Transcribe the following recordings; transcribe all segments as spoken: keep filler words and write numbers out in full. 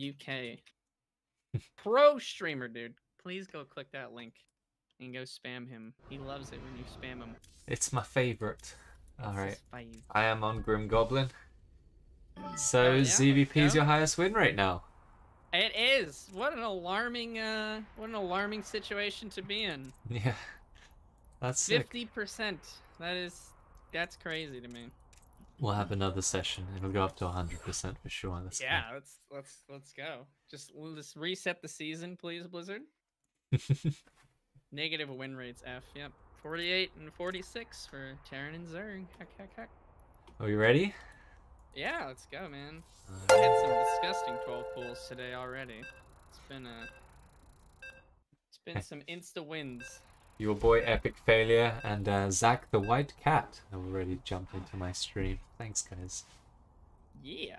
U K. Pro streamer, dude. Please go click that link and go spam him. He loves it when you spam him. It's my favorite. It's Alright. his I am on Grim Goblin. So Hell yeah, Z V P is let's go. your highest win rate now. It is. What an alarming, uh, what an alarming situation to be in. Yeah. That's sick. Fifty percent. That is, that's crazy to me. We'll have another session. It'll go up to one hundred percent for sure. Let's Yeah, let's let's let's go. Just we'll just reset the season, please, Blizzard. go. Negative win rates, F. Yep, forty-eight and forty-six for Terran and Zerg. Heck, heck, heck. Are you ready? Yeah, let's go, man. I had some disgusting twelve pulls today already. It's been a, it's been some insta wins. Your boy Epic Failure and uh, Zach the White Cat have already jumped into my stream. Thanks, guys. Yeah.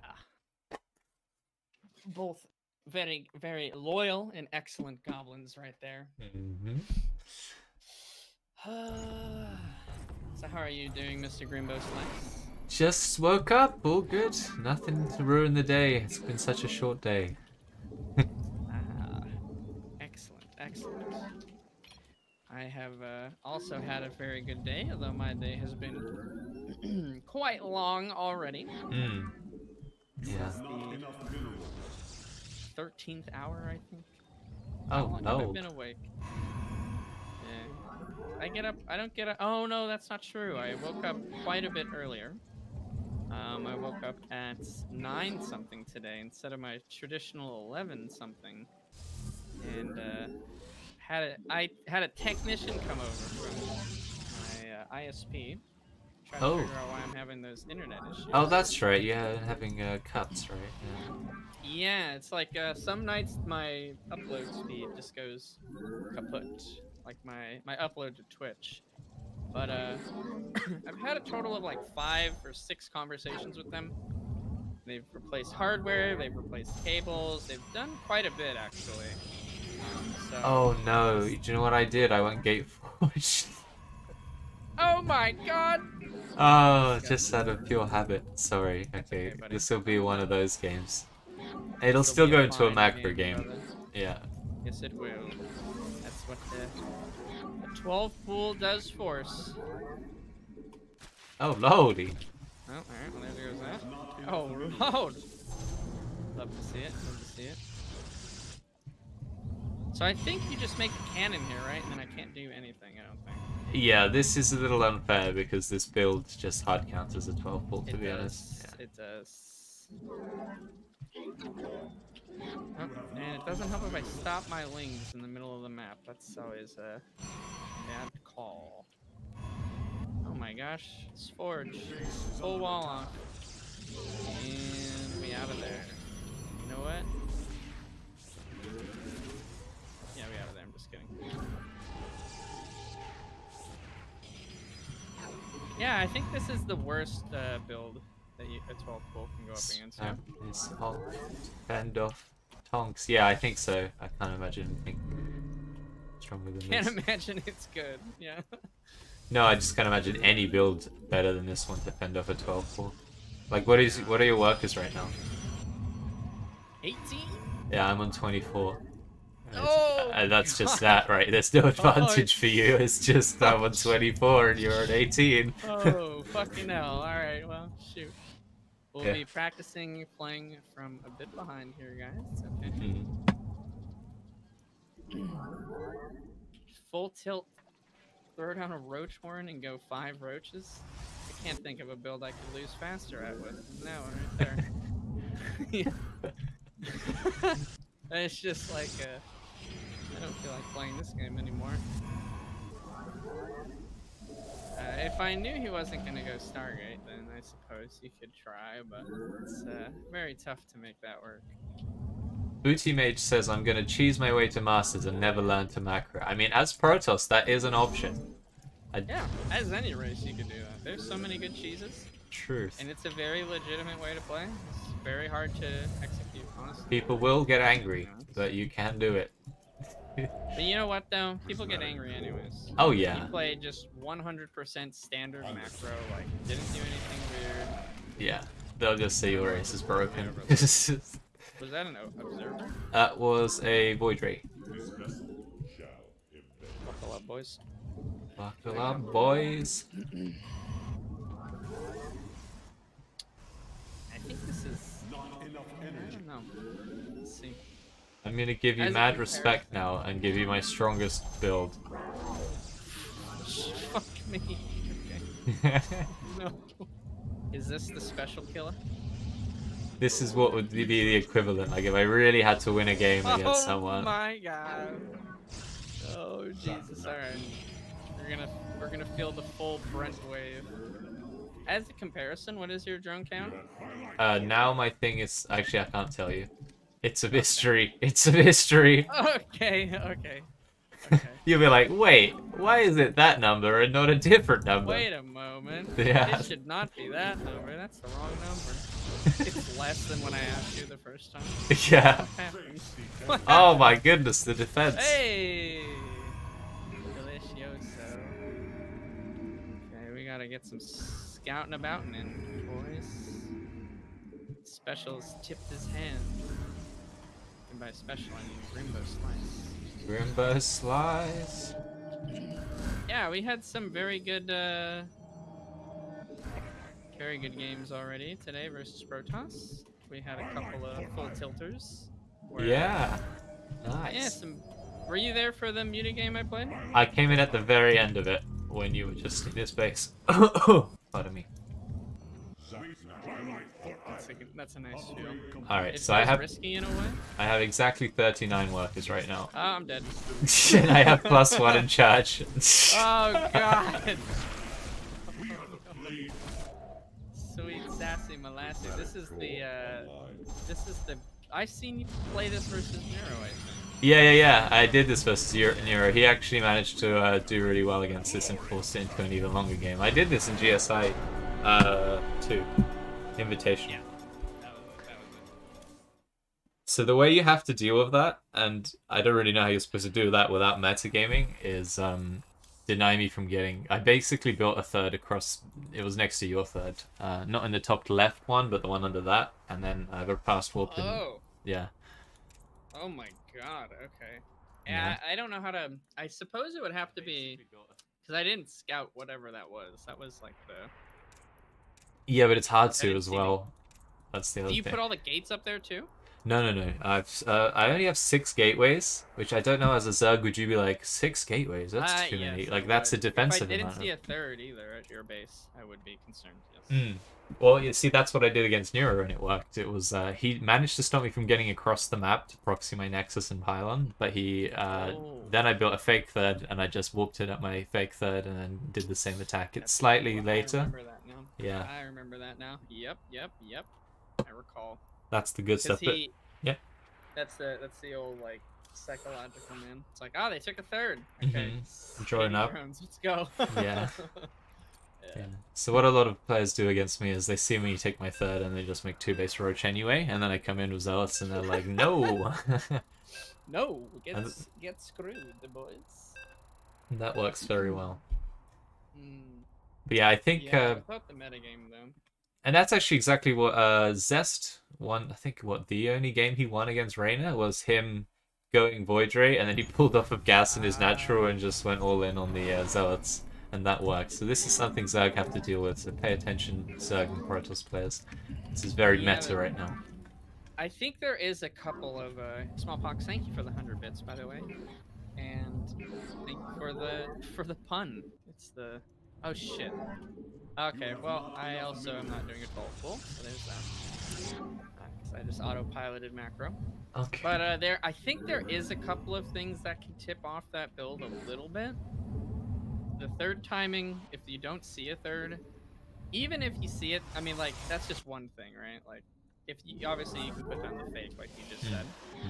Both very, very loyal and excellent goblins right there. Mm-hmm. So how are you doing, Mister Grimbo Slice? Just woke up, all good. Nothing to ruin the day. It's been such a short day. Ah, excellent, excellent. I have uh, also had a very good day, although my day has been quite long already. Mm. Yeah. thirteenth hour, I think. Oh, How long have I no. been awake? Yeah. I get up. I don't get up. Oh no, that's not true. I woke up quite a bit earlier. Um, I woke up at nine something today instead of my traditional eleven something, and uh, had a I had a technician come over from my uh, I S P. Trying Oh. to figure out why I'm having those internet issues. Oh, that's right. Yeah, having uh, cuts, right? Yeah. Yeah, it's like uh, some nights my upload speed just goes kaput, like my my upload to Twitch. But uh, I've had a total of like five or six conversations with them. They've replaced hardware, they've replaced cables, they've done quite a bit actually. So, Oh no! Do you know what I did? I went Gateforged. oh my god! Oh, just out of pure habit. Sorry. Okay, okay, buddy. this will be one of those games. It'll It'll still be go a into a fine macro game, game. brother. Yeah. Yes, it will. That's what the, the twelve pool does for us. Oh, lordy. Oh, alright, well there goes that. Oh, load! Love to see it, love to see it. So I think you just make a cannon here, right? And then I can't do anything, I don't think. Yeah, this is a little unfair because this build just hard counts as a twelve pull, to It be does, honest. Yeah. it does. Oh, and it doesn't help if I stop my lings in the middle of the map. That's always a bad call. Oh my gosh, it's Forge. Full wall off. And we out of there. You know what? Yeah, we out of there, I'm just kidding. Yeah, I think this is the worst uh, build that you, a twelve pull can go up against. Yeah. Um, is Hulk fend off Tonks? Yeah, I think so. I can't imagine anything stronger than Can't this. imagine it's good. Yeah. No, I just can't imagine any build better than this one to fend off a twelve pull. Like, what is what are your workers right now? eighteen? Yeah, I'm on twenty-four. And Oh, uh, that's God. just that, right? There's no advantage for you. It's just I'm on twenty-four and you're on eighteen. Oh, fucking hell. Alright, well, shoot. We'll Yeah. be practicing playing from a bit behind here, guys. Okay. Mhm. Full tilt, throw down a roach horn and go five roaches. I can't think of a build I could lose faster at with. That one right there. Yeah. It's just like, uh, I don't feel like playing this game anymore. Uh, if I knew he wasn't gonna go Stargate, then I suppose you could try, but it's uh, very tough to make that work. Booty Mage says I'm gonna cheese my way to Masters and never learn to macro. I mean, as Protoss, that is an option. I... Yeah, as any race you could do that. There's so many good cheeses, Truth. and it's a very legitimate way to play. It's very hard to execute, honestly. People will get angry, but you can do it. But you know what, though? People get angry anyways. Oh You yeah, play just one hundred percent standard macro, like, didn't do anything weird. yeah. They'll just say your race is broken. Was that an o- observer? That was a Void Ray. Buckle up, boys. Buckle up, boys. I think this is. I don't know. Let's see. I'm gonna give you As a mad comparison- respect now and give you my strongest build. Fuck me. Okay. No. Is this the special killer? This is what would be the equivalent. Like if I really had to win a game against Oh someone. my god. Oh Jesus! All right. We're gonna we're gonna feel the full Brent wave. As a comparison, what is your drone count? Uh, now my thing is actually I can't tell you. It's a mystery. It's a mystery. Okay. Okay. Okay. You'll be like, wait, why is it that number and not a different number? Wait a moment. Yeah. It should not be that number. That's the wrong number. It's less than when I asked you the first time. Yeah. What happened? What Oh my goodness, the defense. Hey! Delicioso. Okay, we gotta get some scouting about and in, boys. Specials tipped his hand. And by special, I mean Rainbow Slice. Rainbow Slice. Yeah, we had some very good, uh, very good games already today versus Protoss. We had a couple of full tilters. where- Yeah. Yeah, Nice. some. Were you there for the Muta game I played? I came in at the very end of it when you were just in this base. Pardon me. That's a, good- that's a nice shield. Alright, It so I feels have risky in a way. I have exactly thirty-nine workers right now. Oh, I'm dead. And I have plus one in charge. Oh god. Sweet sassy molasses. This is the uh this is the I've seen you play this versus Nero, I think. Yeah, yeah, yeah. I did this versus Nero. He actually managed to uh, do really well against this and forced it into an even longer game. I did this in G S I uh, two. Invitation. Yeah. That was, that was it. So the way you have to deal with that, and I don't really know how you're supposed to do that without metagaming, is um, deny me from getting... I basically built a third across... It was next to your third. Uh, not in the top left one, but the one under that. And then I got past warp and... Oh. Yeah. Oh my god, okay. Yeah, I, I don't know how to I suppose it would have to be because I didn't scout whatever that was. That was like the Yeah, but it's hard I to didn't as see well. That's the other Do you thing. put all the gates up there too? No, no, no. I've uh, I only have six gateways, which I don't know as a Zerg. Would you be like six gateways? That's Uh, too yes, many. I Like that's a would. defensive If I didn't amount. see of- a third either at your base, I would be concerned. Yes. Mm. Well, you see, that's what I did against Nero, and it worked. It was uh, he managed to stop me from getting across the map to proxy my Nexus and Pylon, but he uh, Oh. then I built a fake third, and I just whooped it at my fake third, and then did the same attack. It's slightly I later. remember that now. Yeah. I remember that now. Yep, yep, yep. I recall. That's the good Because stuff. But he. yeah. That's the that's the old like psychological man. It's like, oh, they took a third. Okay. Mhm. Drawing eighty up. drones, let's go. Yeah. Yeah. yeah. So what a lot of players do against me is they see me take my third, and they just make two base roach anyway, and then I come in with zealots, and they're like, no. No, get And- s- get screwed, the boys. That works very well. Hmm. But yeah, I think, Yeah, uh, without the metagame though. and that's actually exactly what uh, Zest won. I think what the only game he won against Reyna was him going Void Ray, and then he pulled off of gas in his natural and just went all in on the uh, zealots, and that worked. So this is something Zerg have to deal with. So pay attention, Zerg and Protoss players. This is very Yeah, meta but- right now. I think there is a couple of uh, Smallpox. Thank you for the hundred bits, by the way, and thank you for the for the pun. It's the oh shit. Okay, well I also am not doing it full full, so there's that. Uh, 'cause I just autopiloted macro. Okay. But uh, there, I think there is a couple of things that can tip off that build a little bit. The third timing, if you don't see a third, even if you see it, I mean, like that's just one thing, right? Like, if you obviously you can put down the fake, like you just said,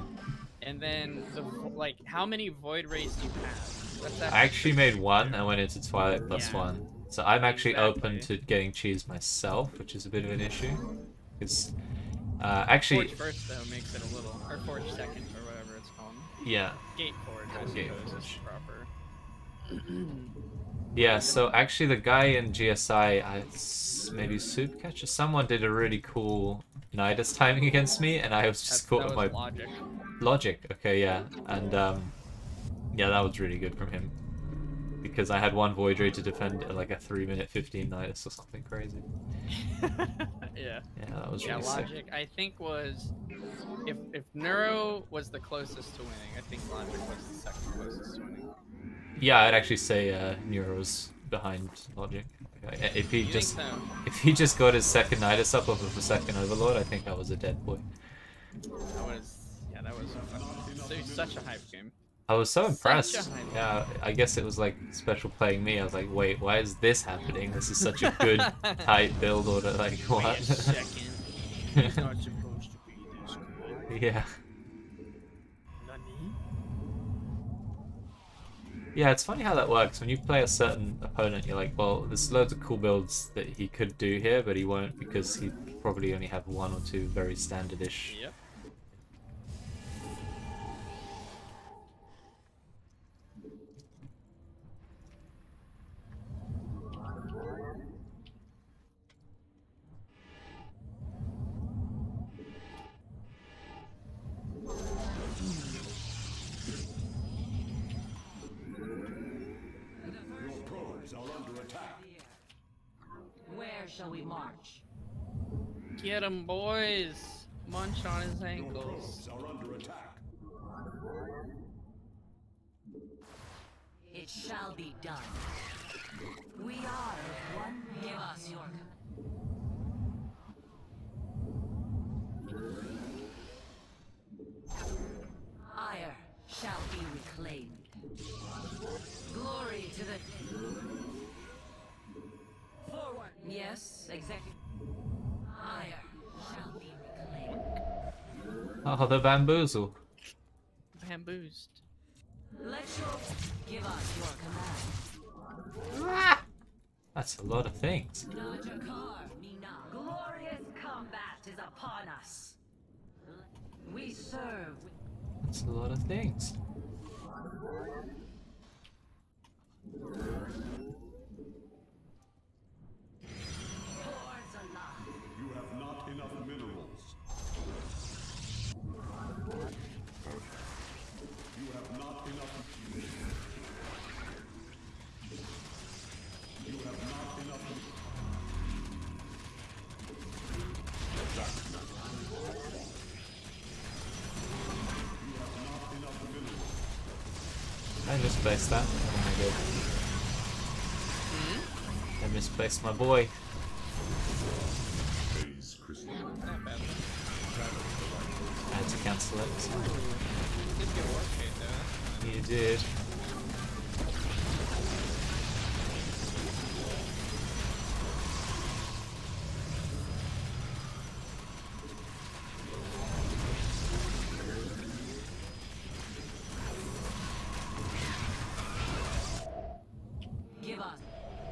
and then the vo- like how many void rays do you have? That's I actually made one and went into Twilight plus Yeah. one. So I'm actually open Exactly. to getting cheese myself, which is a bit of an issue. Because, uh, actually, Forge first though makes it a little, or Forge second or whatever it's called. yeah. Gate Forge, I Gate suppose, is Forge. proper. Yeah, so actually the guy in G S I, I s- maybe Soupcatcher, someone did a really cool Nidus timing against me, and I was That, just caught that with was my logic. logic. Okay, yeah, and um, yeah, that was really good from him because I had one Void Ray to defend uh, like a three minute fifteen Nidus or something crazy. Yeah. Yeah, that was Yeah, really sick. logic. I think was if if Neuro was the closest to winning, I think Logic was the second closest to winning. Yeah, I'd actually say uh, Neuro's behind Logic. Okay, If he You think just so? if he just got his second Nidus up off of the second Overlord, I think I was a dead boy. That was yeah, that was fucking, so, such a hype game. I was so Such a impressed. hype Yeah, I guess it was like special playing me. I was like, wait, why is this happening? This is such a good tight build order. Like what? Wait a second. He's not supposed to be this good. Yeah. Nani? Yeah, it's funny how that works. When you play a certain opponent, you're like, well, there's loads of cool builds that he could do here, but he won't because he probably only have one or two very standard-ish. Yep. Where shall we march? Get him, boys. Munch on his ankles. Are under attack. It shall be done. We are of one. Give us your ire shall be reclaimed. Glory to the forward. Yes, exactly. Ire shall be reclaimed. Oh, the bamboozle. Bamboozed. Let your give us your command. That's a lot of things. Najakar, Nina. Glorious combat is upon us. We serve. That's a lot of things. Hordes alive. You have not enough minerals. You have not enough. You have not enough. You have not enough minerals. I misplaced that. Oh my god. I misplaced my boy. Phase crystal. Not bad. I had to cancel it. Did get work rate though. You did. Give us.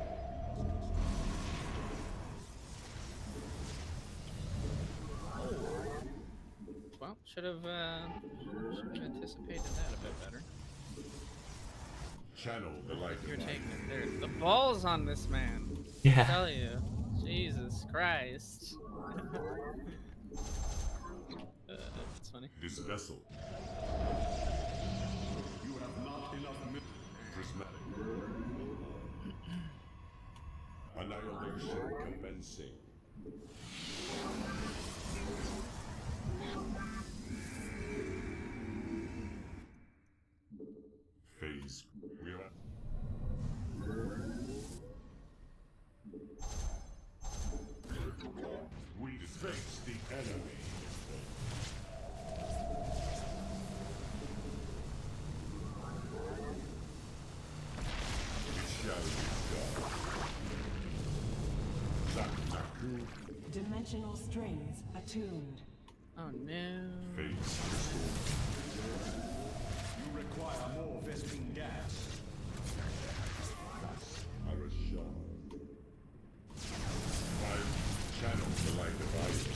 Well, should have uh, should have anticipated that a bit better. Channel the light You're of taking it there. The balls on this man. I Yeah. tell you, Jesus Christ. uh, that's funny. this vessel. You have not enough minerals. Prismatic. Annihilation commencing. Phase. We are. We face the enemy. It shall be done. Zak-Naku, Dimensional strings attuned. Oh no. phase crystal. You require more Vespene gas. Arashar. I channel the light of Iron.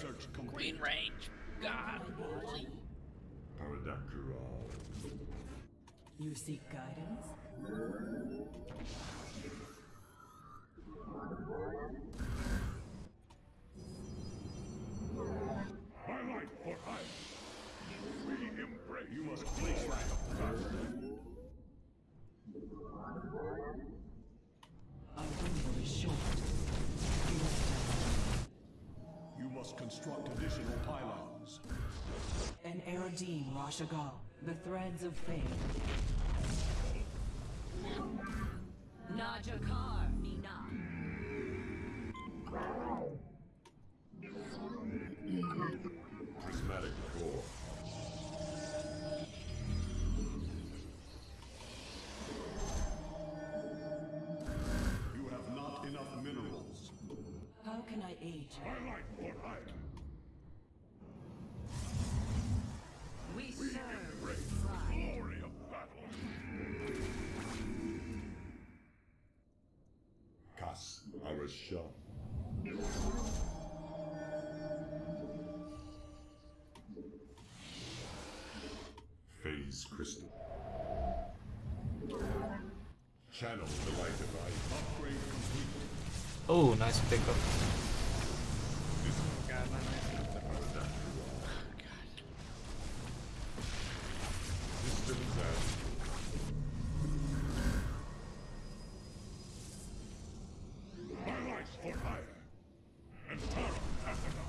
Research complete. Queen range. God. Paradakral. You seek guidance? My life for ice. We embrace. You must place like a battle. Our window is short. You must You must construct additional pylons. An Erodine Rashagal, the threads of fate. Najakar Nina. Prismatic core. You have not enough minerals. How can I aid you? My life for ice. We serve Embrace pride. the glory of battle. Kas Arashah. Phase crystal. Channel the light device. Upgrade complete. Oh, nice pickup. God, not nice. Systems as my life for hire. And Tara Athena.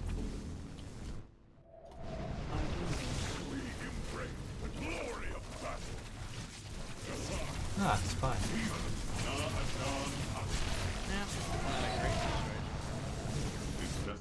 We embrace the glory of battle. Ah, it's fine. Na'adan Yeah, not a great situation. is just.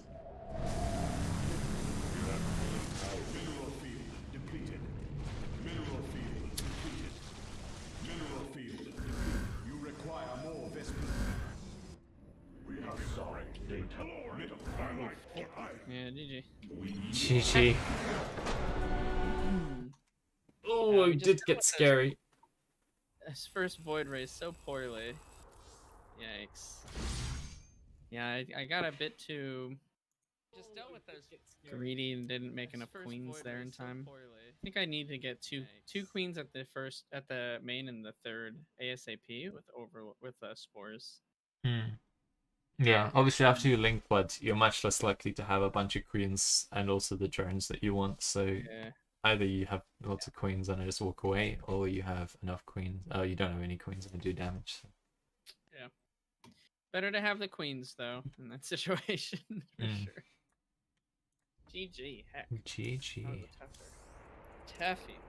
You have power. Mineral field depleted. Mineral field depleted. Mineral field depleted. You require more Vespin. We have sorry data. Middle. My life for hire. Yeah, G G. G G. Oh, Yeah, we it just did got get those- scary. His first void race so poorly. Yikes. Yeah, I, I got a bit too just dealt with those greedy and didn't make enough queens there in time. I think I need to get two two queens at the first at the main and the third ASAP with over with uh, spores. Hmm. Yeah, obviously after you link blood, you're much less likely to have a bunch of queens and also the drones that you want. So Yeah. either you have lots of queens and I just walk away, or you have enough queens. Oh, you don't have any queens and do damage. So. Better to have the queens though in that situation for Mm. sure. G G, heck. G That was G. a tougher. Taffy.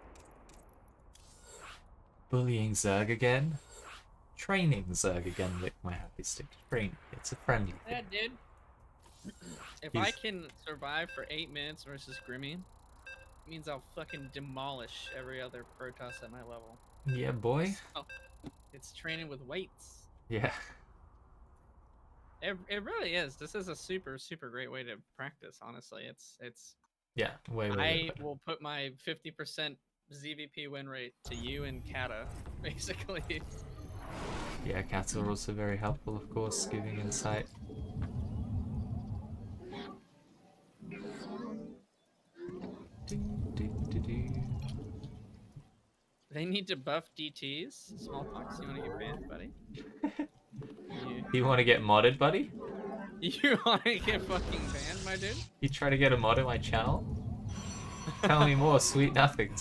Bullying Zerg again. Training Zerg again with my happy stick. Train. It's a friendly Yeah, thing. dude. If I He's- can survive for eight minutes versus Grimmy, it means I'll fucking demolish every other Protoss at my level. Yeah, boy. So, it's training with weights. Yeah. It, it really is. This is a super super great way to practice. Honestly, it's it's. Yeah. Way, way, way I better. will put my fifty percent Z V P win rate to you and Kata, basically. Yeah, cats are also very helpful, of course, giving insight. They need to buff D Ts. Smallpox, you want to get banned, buddy? you, You want to get modded, buddy? you want to get fucking banned, my dude? You try to get a mod in my channel? Tell me more, sweet nothings.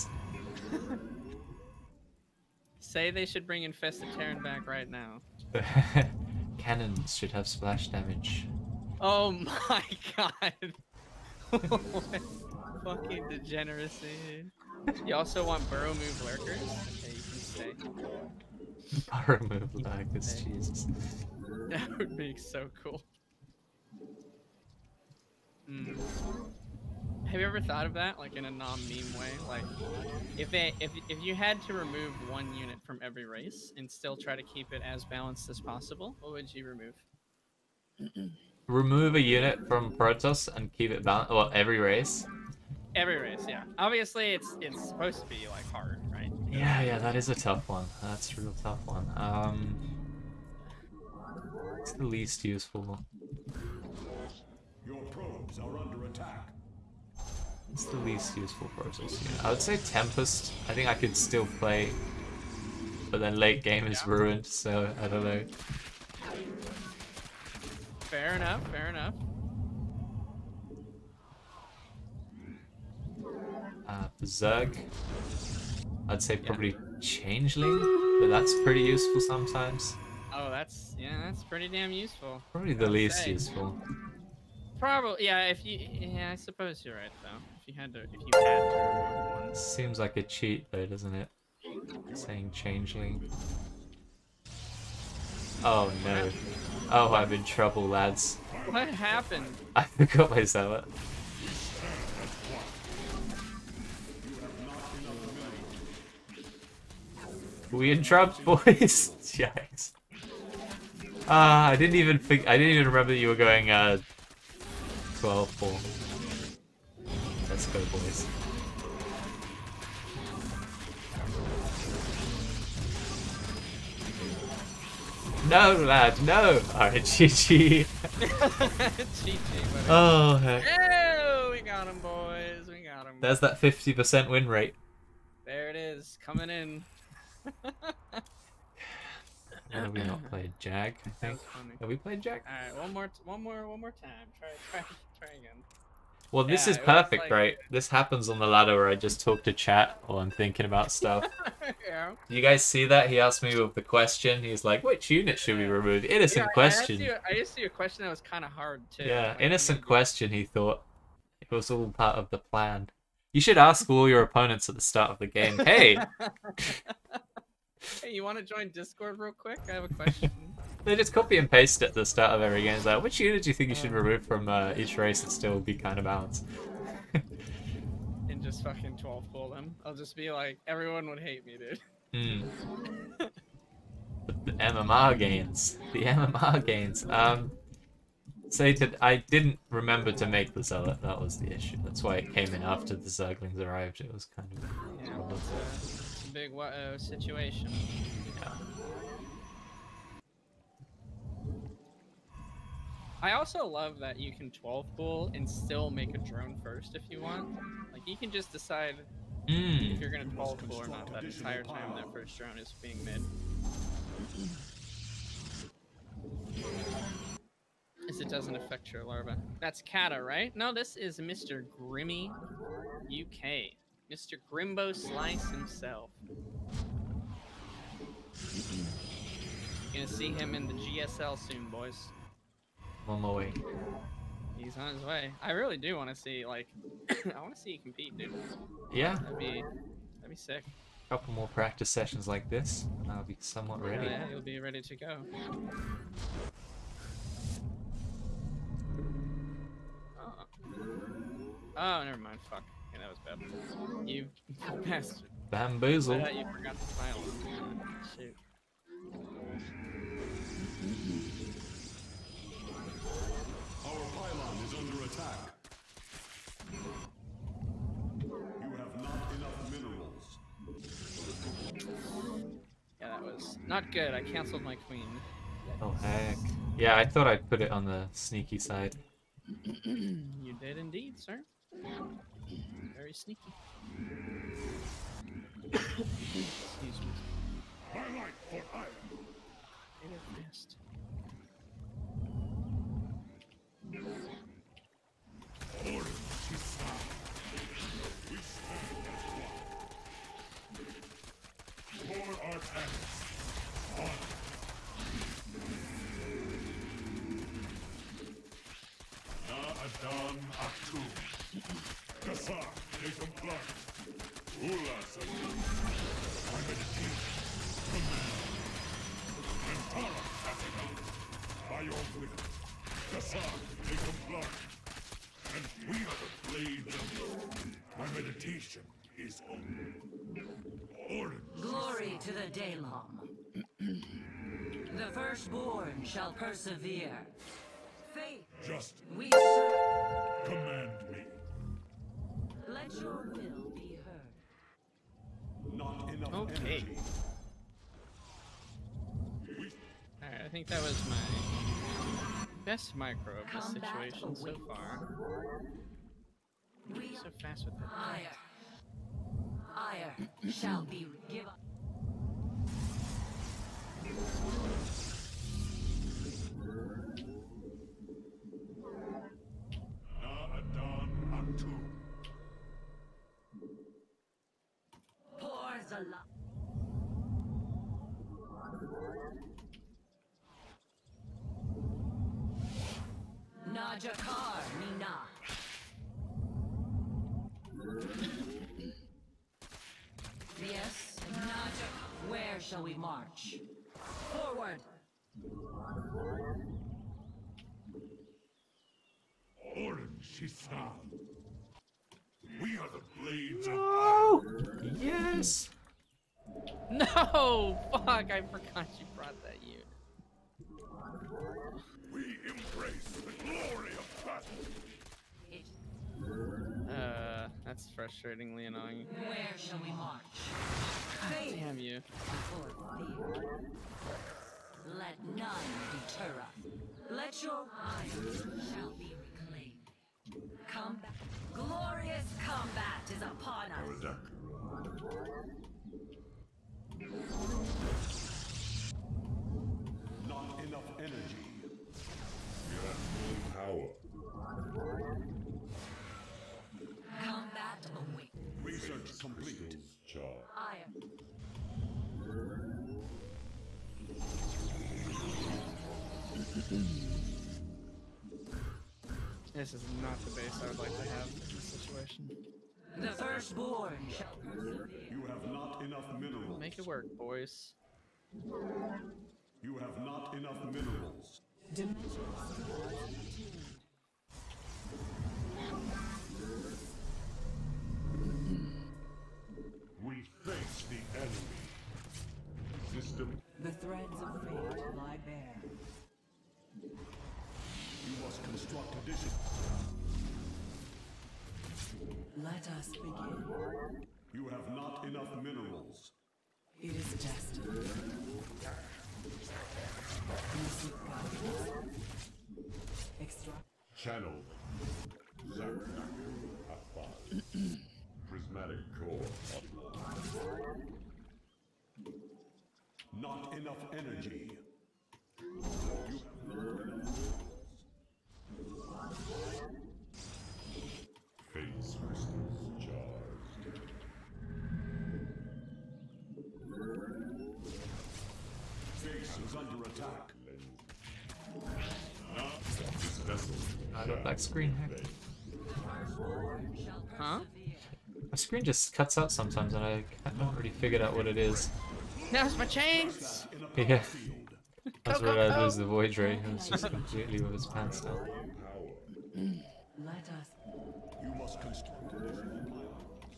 Say they should bring Infested Terran back right now. Cannons should have splash damage. Oh my god. What fucking degeneracy. You also want burrow move lurkers? Okay, you can stay. Burrow move lurkers, Jesus. That would be so cool. Mm. Have you ever thought of that, like in a non-meme way? Like, if they, if if you had to remove one unit from every race and still try to keep it as balanced as possible, what would you remove? Remove a unit from Protoss and keep it balanced. Well, every race. Every race, yeah. Obviously, it's it's supposed to be like hard, right? Yeah, yeah, that is a tough one. That's a real tough one. Um, it's the least useful. Your probes Paladins are under attack. It's the least useful process. Yeah. I would say Tempest. I think I could still play, but then late game is ruined, so I don't know. Fair enough, fair enough. Uh, Zerg. I'd say probably Changeling, but that's pretty useful sometimes. Oh, that's, yeah, that's pretty damn useful. Probably the I'd least say. useful. Probably, yeah, if you, yeah, I suppose you're right, though. If you had to, if you had to remove one. Seems like a cheat though, doesn't it? Saying Changeling. Oh no. Oh, I'm in trouble, lads. What happened? I forgot my Zealot. We in trouble, boys. Yikes. Ah, I didn't even think. I didn't even remember that you were going uh twelve four. Let's go, boys. No, lad, no. Alright, G G. G G, buddy. Oh heck. Oh, we got him, boys. We got him. There's that fifty percent win rate. There it is, coming in. Have we not played Jag? I That think. was funny. Have we played Jag? All right, one more, t- one more, one more time. Try, try, try again. Well, this Yeah, is it was perfect, like- right? This happens on the ladder where I just talk to chat while I'm thinking about stuff. Yeah. You guys see that? He asked me with the question. He's like, which unit should we remove? Innocent Yeah, question. I asked, you, I asked you a question that was kind of hard too. Yeah, Like, innocent you- question, he thought. It was all part of the plan. You should ask all your opponents at the start of the game, hey, Hey, you want to join Discord real quick? I have a question. they just copy and paste at the start of every game. It's like, which unit do you think you should remove from uh, each race and still be kind of balanced? And just fucking twelve pull them. I'll just be like, everyone would hate me, dude. Hmm. The M M R gains. The M M R gains. Um, say that I didn't remember to make the Zealot. That was the issue. That's why it came in after the Zerglings arrived. It was kind of. Yeah, it's a, it's a big uh, situation. Yeah. I also love that you can twelve pull and still make a drone first if you want. Like, you can just decide if Mm. you're gonna twelve pull or not that entire time that first drone is being made. As it doesn't affect your larva. That's Kata, right? No, this is Mister Grimmy U K. Mister Grimbo Slice himself. Gonna see him in the G S L soon, boys. On my way. He's on his way. I really do want to see, like, I want to see you compete, dude. Yeah. That'd be, that'd be sick. A couple more practice sessions like this, and I'll be somewhat Oh, ready. yeah, you'll be ready to go. Oh. Oh, never mind. Fuck. Yeah, that was bad. You bastard. I Bamboozle. thought you forgot the file. Shoot. Our pylon is under attack. You have not enough minerals. Yeah, that was not good. I canceled my queen. Oh heck. Yeah, I thought I'd put it on the sneaky side. You did indeed, sir. Very sneaky. Excuse me. My life for iron. It is missed. For our parents. On. Na Adam Aktu. Kasar, Jacob Clark. Ula Sanu. My meditation. Command. Antara Africa. By your will. Kasar, Jacob Clark. And we are the blades of my meditation is open. Orange. Glory to the Daylom. The firstborn shall persevere. Faith, Just we serve. command me. Let your will be heard. Not enough Okay. energy. Alright, I think that was my best micro of this Combat situation so awaits. far. We So fast with that. ire. Ire shall be given. Naadan Atu. Pours a lot. Najakar Nina. Yes, Najakar. Where shall we march? Forward. Orin Shisan. We are the blades of Oh, yes. No! Fuck, I forgot you brought that unit. We embrace the glory of battle. It- Uh, that's frustratingly annoying. Where shall we march? Faith Damn you. before fear. Let none deter us. Let your eyes shall be reclaimed. Combat, glorious combat is upon us. Not enough energy. You have full power. Combat awaits. Research complete. Iron. This is not the base I would like to have in this situation. The firstborn shall persevere. You have not enough minerals. Make it work, boys. You have not enough minerals. Dimension. We face the enemy. System. The threads of fate lie bare. You must construct addition. Let us begin. You have not enough minerals. It is destined. You seek guidance. Extract. Channel. Zarnak. Afal. Prismatic core. Not enough energy. You have not enough. Phase crystals charged. Base is under attack. This vessel. I got back screen hack. Firstborn shall Huh? persevere. My screen just cuts out sometimes, and I haven't really figured out what it is. Now's my chance! In a power Yeah. field. That's Go, what go, I go. lose the void ray, and it's just completely with his pants down. Power. Let us. You must construct additional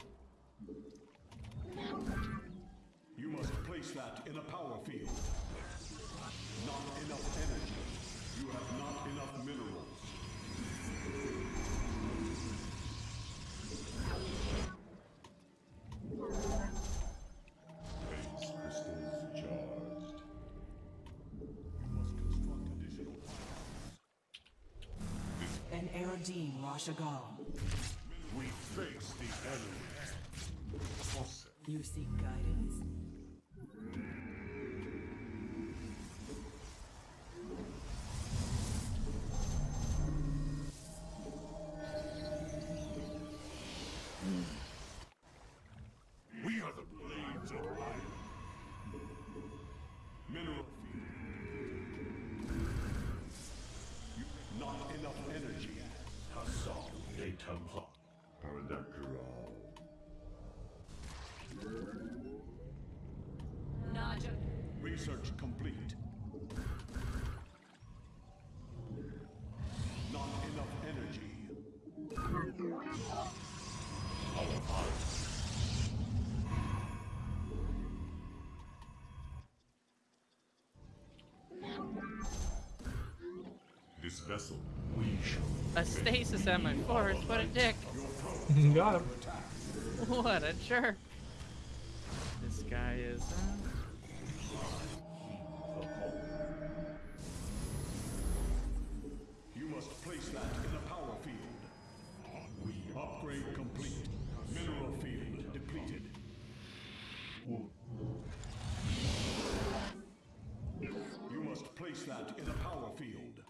pylons. You must place that in a power field. Not enough energy. You have not enough minerals. Phase crystals charged. You must construct additional pylons. An Erodine Rashagal. We face the enemy. You seek guidance. We are the blades of iron. Mineral field. You have not enough energy. Hassan de Tamha. Paradakaral. Naja. Research complete. Not enough energy. Our hearts. This vessel, we shall. A stasis at my forest, what a dick! Got him. What a jerk! This guy is. Uh... must place that in a power field. We upgrade complete. Mineral field depleted. You must place that in a power field.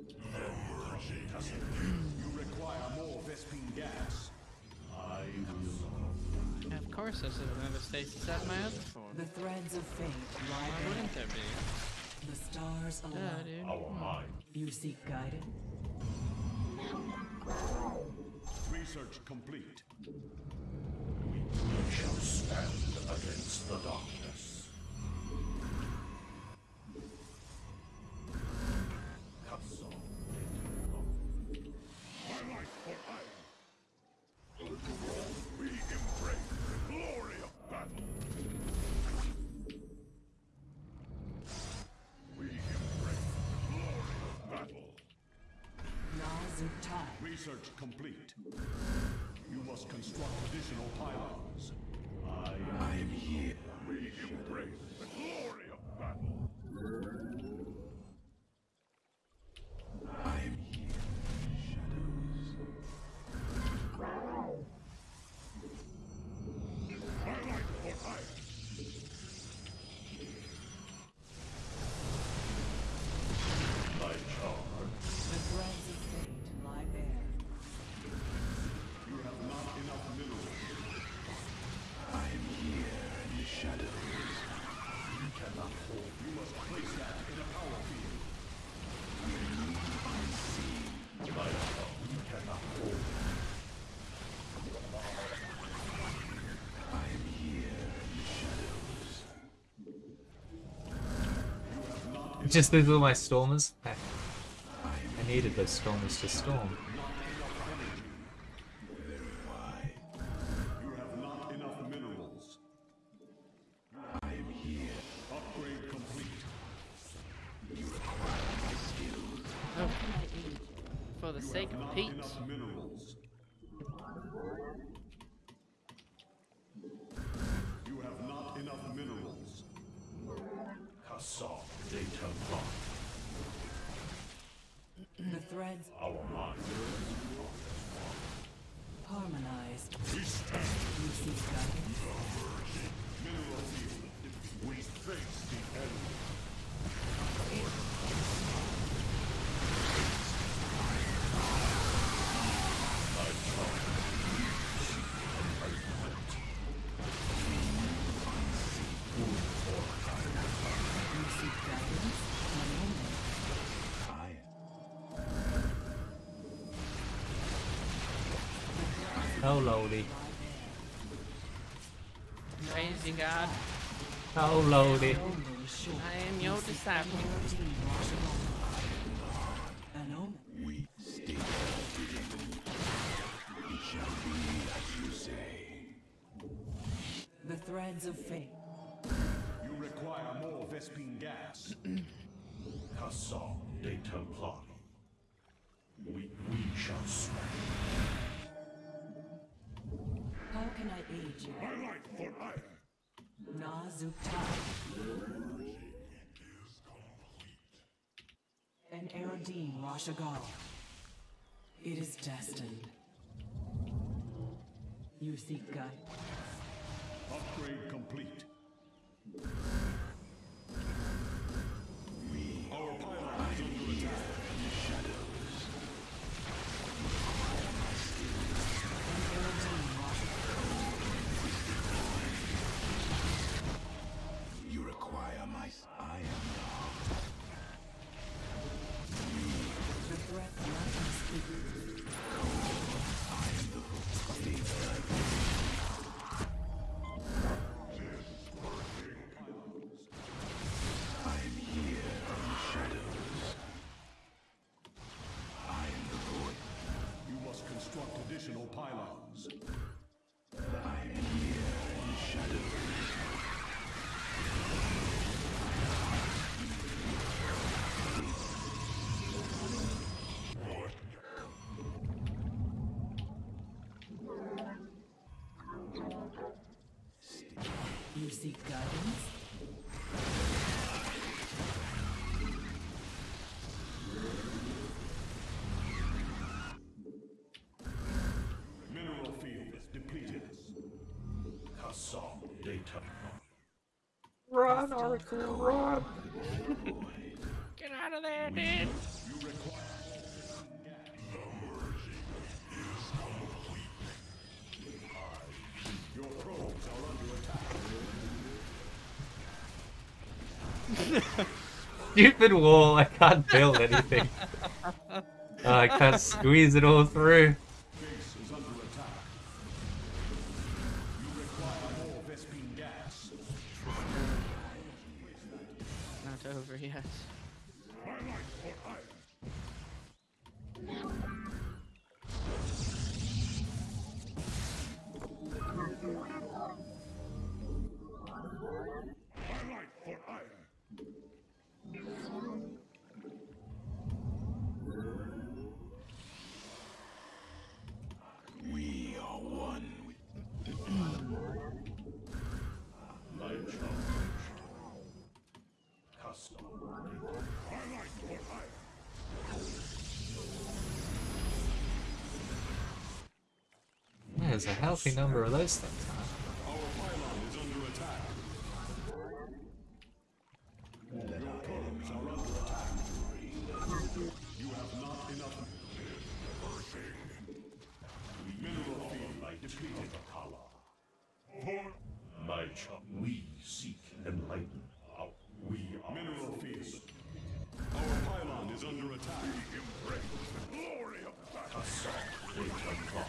You require more Vespene gas. I will. Of course, this is another stasis at my other form. The threads of fate Why lie there. wouldn't there be? The stars Yeah, alone. dude. Our mind. You seek guidance. Research complete. We shall stand against the darkness. Castle. My life for iron. We embrace the glory of battle. We embrace the glory of battle. Nazutai. Research complete. You must construct additional pylons. I I am here. We embrace the glory of battle. I am here. Shadows. My life for iron. My charge. The threads of fate lie bare. You have not enough minerals. I am here in the shadows. You cannot hold. You must place that in a power field. My tongue. You cannot hold. I am here in the shadows. Just these were my stormers. Heck, I needed those stormers to storm. Why? You have not enough minerals. I am here. Upgrade complete. You require my skills. Oh. For the sake of Not Pete. enough minerals. You have not enough minerals. Castle. Data block. The threads Our mind. harmonized. We stand. You seek guidance. Mineral field. We face the enemy. You seek guidance. Naomi. I Oh lordy. Crazy God, Oh lordy. Only short. I am your disciple. Team An omen. we stay bidding. It shall be as you say. The threads of fate. You require more Vespene gas. Castle de Templar. We we shall smash. How can I aid you? My life for iron. Nazutai. An Erodine Rashagal. It is destined. You seek guidance. Upgrade complete. Our pylon is under attack. An Erodine Rashagal. You require my I am The threat not speak. I am the I am here in the shadows. I am the void. You must construct additional pylons. I am here in the shadows. You seek guidance. Run, Oracle, run! Get out of there, dude! Stupid wall, I can't build anything. Uh, I can't squeeze it all through. Base is under attack. You require more Vespene gas. Not over yet. My life for iron. My life for iron. We are one. My challenge. Custom. My life for iron. There's a healthy number of those things. Our pylon is under attack. Your turrets are under attack. You have not enough. Mineral field depleted. For my chop, we seek enlightenment. We are Mineral field. Our pylon is under attack. embrace the glory of battle. Assault will come.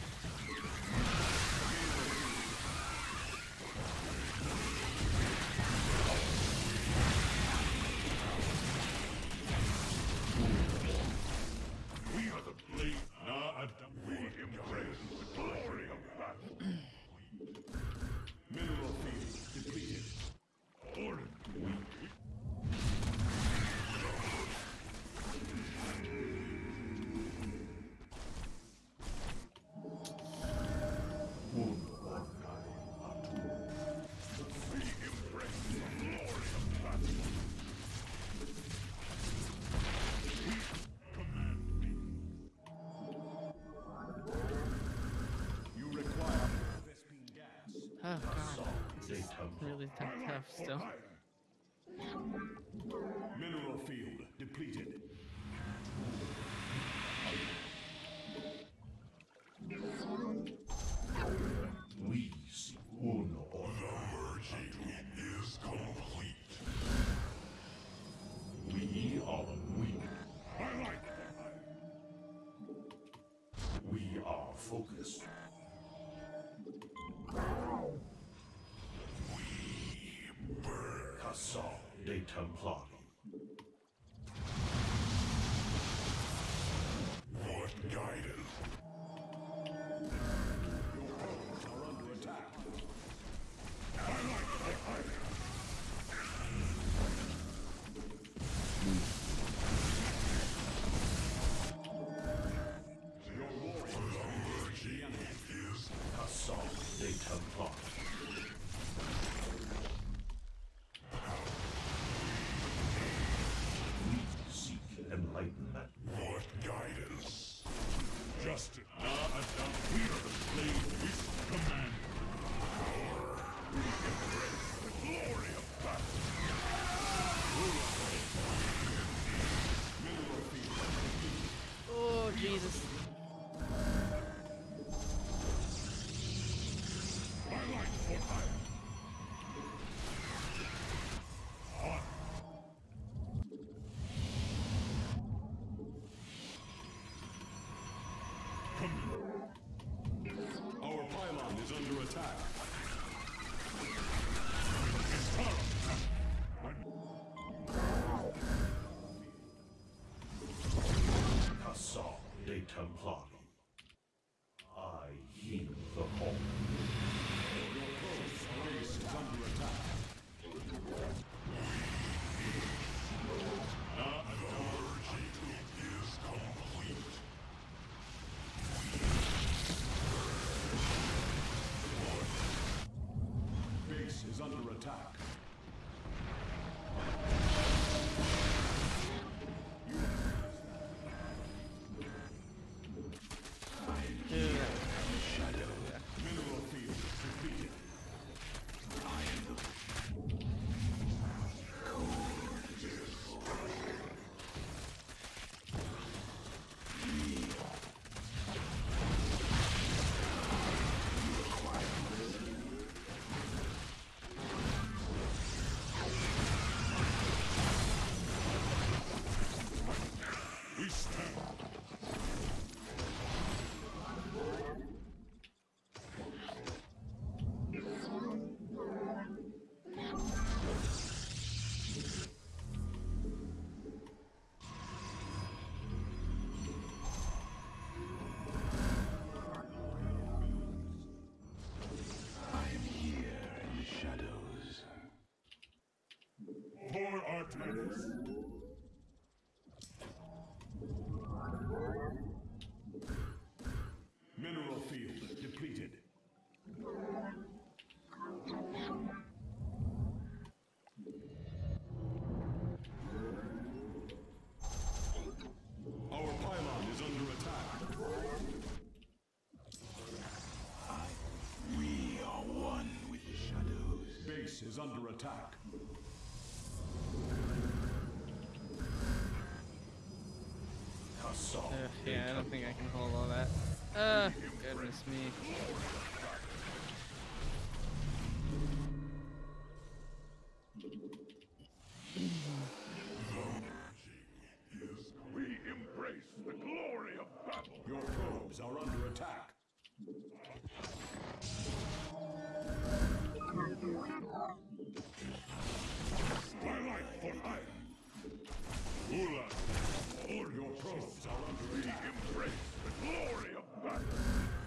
We are the blade. Now we embrace the glory of battle. Mineral field depleted. Or we You require more Vespene gas. Oh god. This is really tough, tough still. Mineral field depleted. we seek one or the merging is complete. We are weak. I like that. We are focused. We burn Cassal de Templari. What guidance? Are under attack. Cassal de Templari. We seek enlightenment. What guidance? Justice. Now and down. We are the blade which command. We embrace the glory of battle. Oh Jesus. My life for iron. Our pylon is under attack. Cassal de Templari. I heed the call. Base is under attack. Is complete. Base is under attack. Dude. Mineral is under attack. Uh, yeah, I don't think I can hold all that. Uh, goodness me. We embrace the glory of battle. Your probes are under attack. Twilight for hire. Ula, all your probes are under we embrace the glory of battle.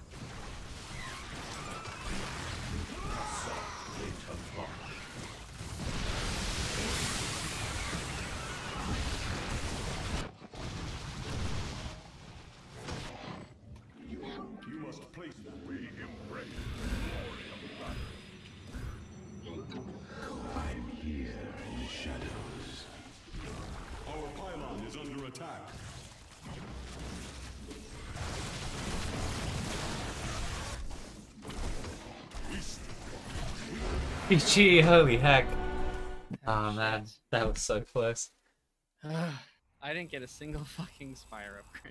You must place that. We embrace the glory of battle. I'm here in the shadows. Our pylon is under attack. G G, holy heck. Oh man, that was so close. I didn't get a single fucking Spire upgrade.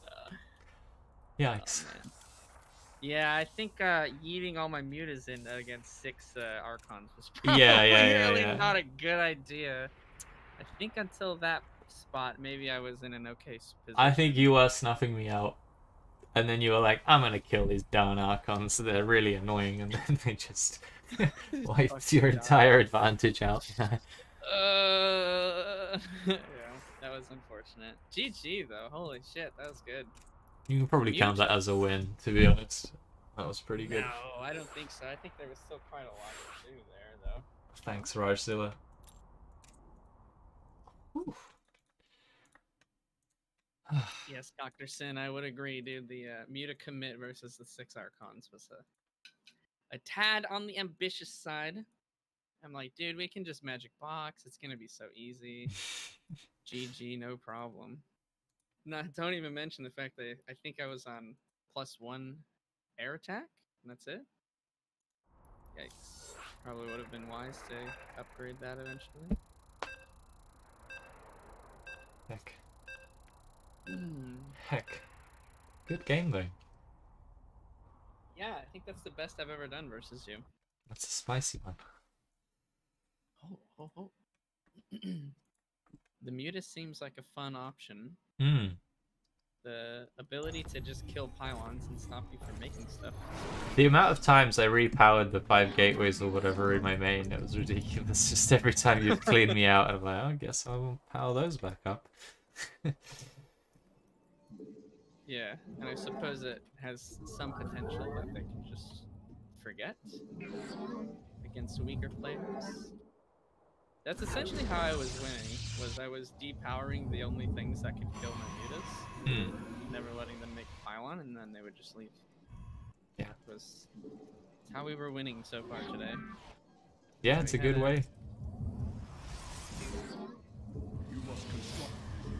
Yikes. Oh, man. Yeah, I think uh, yeeting all my mutas in against six uh, Archons was probably Yeah, yeah, yeah, really yeah. not a good idea. I think until that spot, maybe I was in an okay s- position. I think you were snuffing me out. And then you were like, I'm gonna kill these darn Archons, so they're really annoying, and then they just wiped Fucking your die. entire advantage out. Uh, yeah, that was unfortunate. G G though, holy shit, that was good. You can probably count that as a win, to be honest. That was pretty good. No, I don't think so. I think there was still quite a lot to do there, though. Thanks, Rajzilla. Yes, Doctor Sin, I would agree, dude. The uh, Muta commit versus the six Archons was a, a tad on the ambitious side. I'm like, dude, we can just magic box. It's gonna be so easy. G G, no problem. No, don't even mention the fact that I think I was on plus one air attack, and that's it. Yikes. Probably would have been wise to upgrade that eventually. Heck. Hmm. Heck. Good game, though. Yeah, I think that's the best I've ever done versus you. That's a spicy one. Oh, oh, oh. The Muta seems like a fun option. Hmm. The ability to just kill pylons and stop you from making stuff. The amount of times I repowered the five gateways or whatever in my main, it was ridiculous. Just every time you'd clean me out, I'm like, oh, I guess I will power those back up. Yeah, and I suppose it has some potential that they can just forget against weaker players. That's essentially how I was winning, was I was depowering the only things that could kill my mutas, Hmm. never letting them make pylon, and then they would just leave. Yeah. It was it's how we were winning so far today. Yeah, it's a We good had a- way. You must construct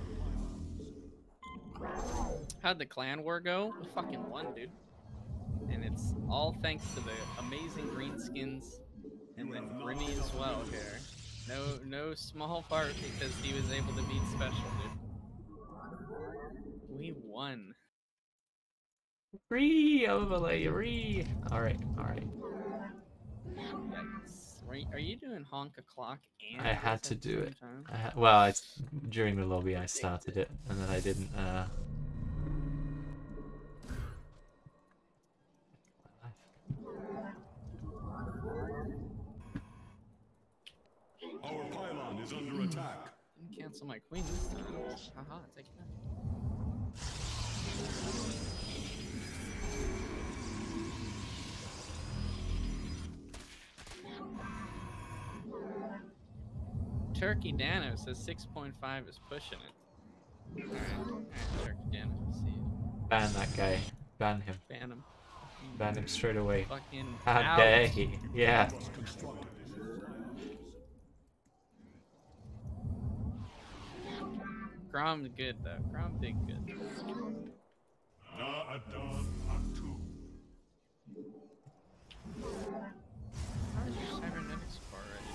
How'd the clan war go? We fucking won, dude. And it's all thanks to the amazing greenskins and then Grimmy as well here. No no small part because he was able to beat special, dude. We won. Re overlay, re. All right, all right. Yikes. Are you, are you doing honk a clock and I had this to at the do same it. time? I ha well, it's during the lobby I started it, and then I didn't. Uh... our pylon is under attack. Didn't cancel my queen this time. Haha, take that. Turkey Dano says six point five is pushing it. Alright, alright, Turkey Dano, see you. Ban that guy. Ban him. Ban him. Ban him straight away. Fucking How out. dare he? Yeah. You must construct it. Grom's good though. Grom did good. Na Adan Atu. How is your cybernetics score already?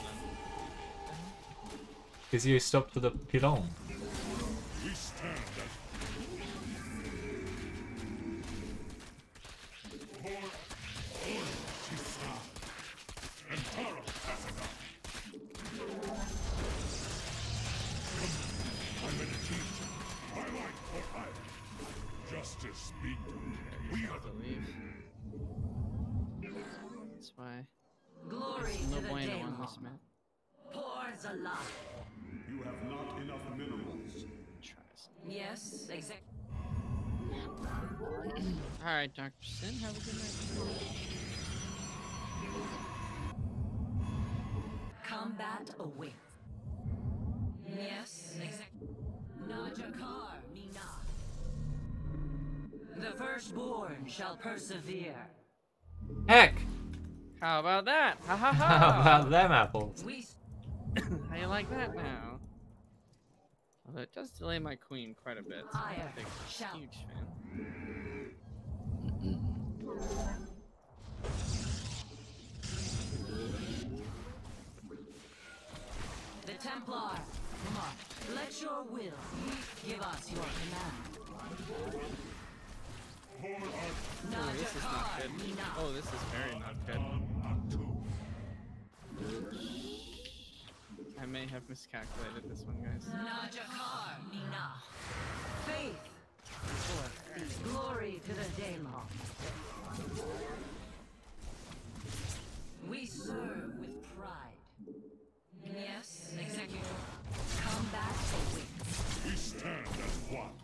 Because you stopped to the pylon. We stand as Por Ortisa and Tara Asada. I meditate. My life for hire. Justice speak. We are the Believe. That's why. Glory There's to no the bueno on Daemon. this map. Pours alive. You have not enough minerals. Tries. Yes, exactly. Alright, Doctor Sin, have a good night. Combat awaits. Yes, exactly. Najakar Mina. The firstborn shall persevere. Heck! How about that? Ha ha ha! How about them apples? We How you like that now? Although it does delay my queen quite a bit. So I'm Fire a big, shall- huge fan. The Templar. March. Let your will give us your command. Oh, this is not good. Oh, this is very not good. I may have miscalculated this one, guys. Najakar Mina. Faith. Glory to the Daemon. We serve with pride. Yes, executor. Combat awaits. We stand as one.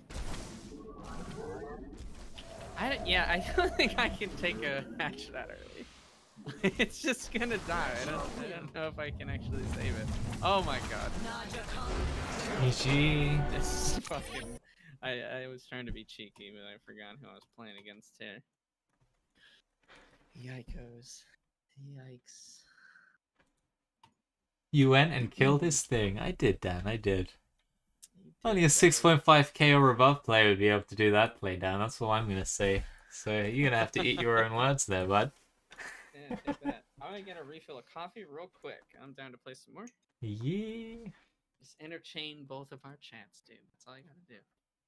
I don't- yeah, I don't think I can take a hatch that early. It's just gonna die. I don't, I don't know if I can actually save it. Oh my god. Najakar. G G. This is fucking. I, I was trying to be cheeky, but I forgot who I was playing against here. Yikes. Yikes. You went and killed his thing. I did, Dan. I did. You Only did a six that. point five K or above player would be able to do that play, Dan. That's what I'm gonna say. So you're gonna have to eat your own words there, bud. Yeah, take that. I'm gonna get a refill of coffee real quick. I'm down to play some more. Yeah. Just interchain both of our chats, dude. That's all you gotta do.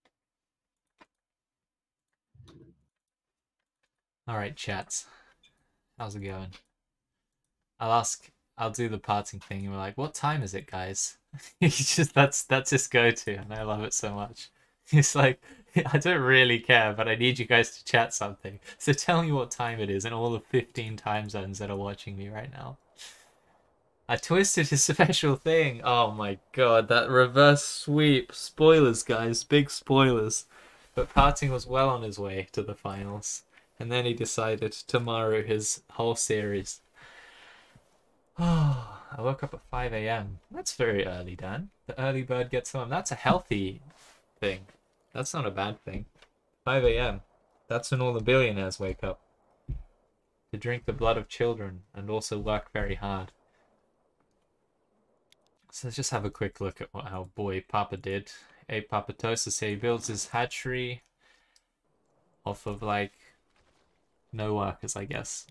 Alright, chats. How's it going? I'll ask I'll do the parting thing and we're like, what time is it, guys? He's just that's that's his go-to and I love it so much. He's like, I don't really care, but I need you guys to chat something. So tell me what time it is in all the fifteen time zones that are watching me right now. I twisted his special thing. Oh my god, that reverse sweep. Spoilers, guys, big spoilers. But Parting was well on his way to the finals. And then he decided to maru his whole series. Oh, I woke up at five A M That's very early, Dan. The early bird gets home. That's a healthy thing. That's not a bad thing. five A M That's when all the billionaires wake up. To drink the blood of children and also work very hard. So let's just have a quick look at what our boy Papa did. A Papatosa say he builds his hatchery off of like no workers, I guess.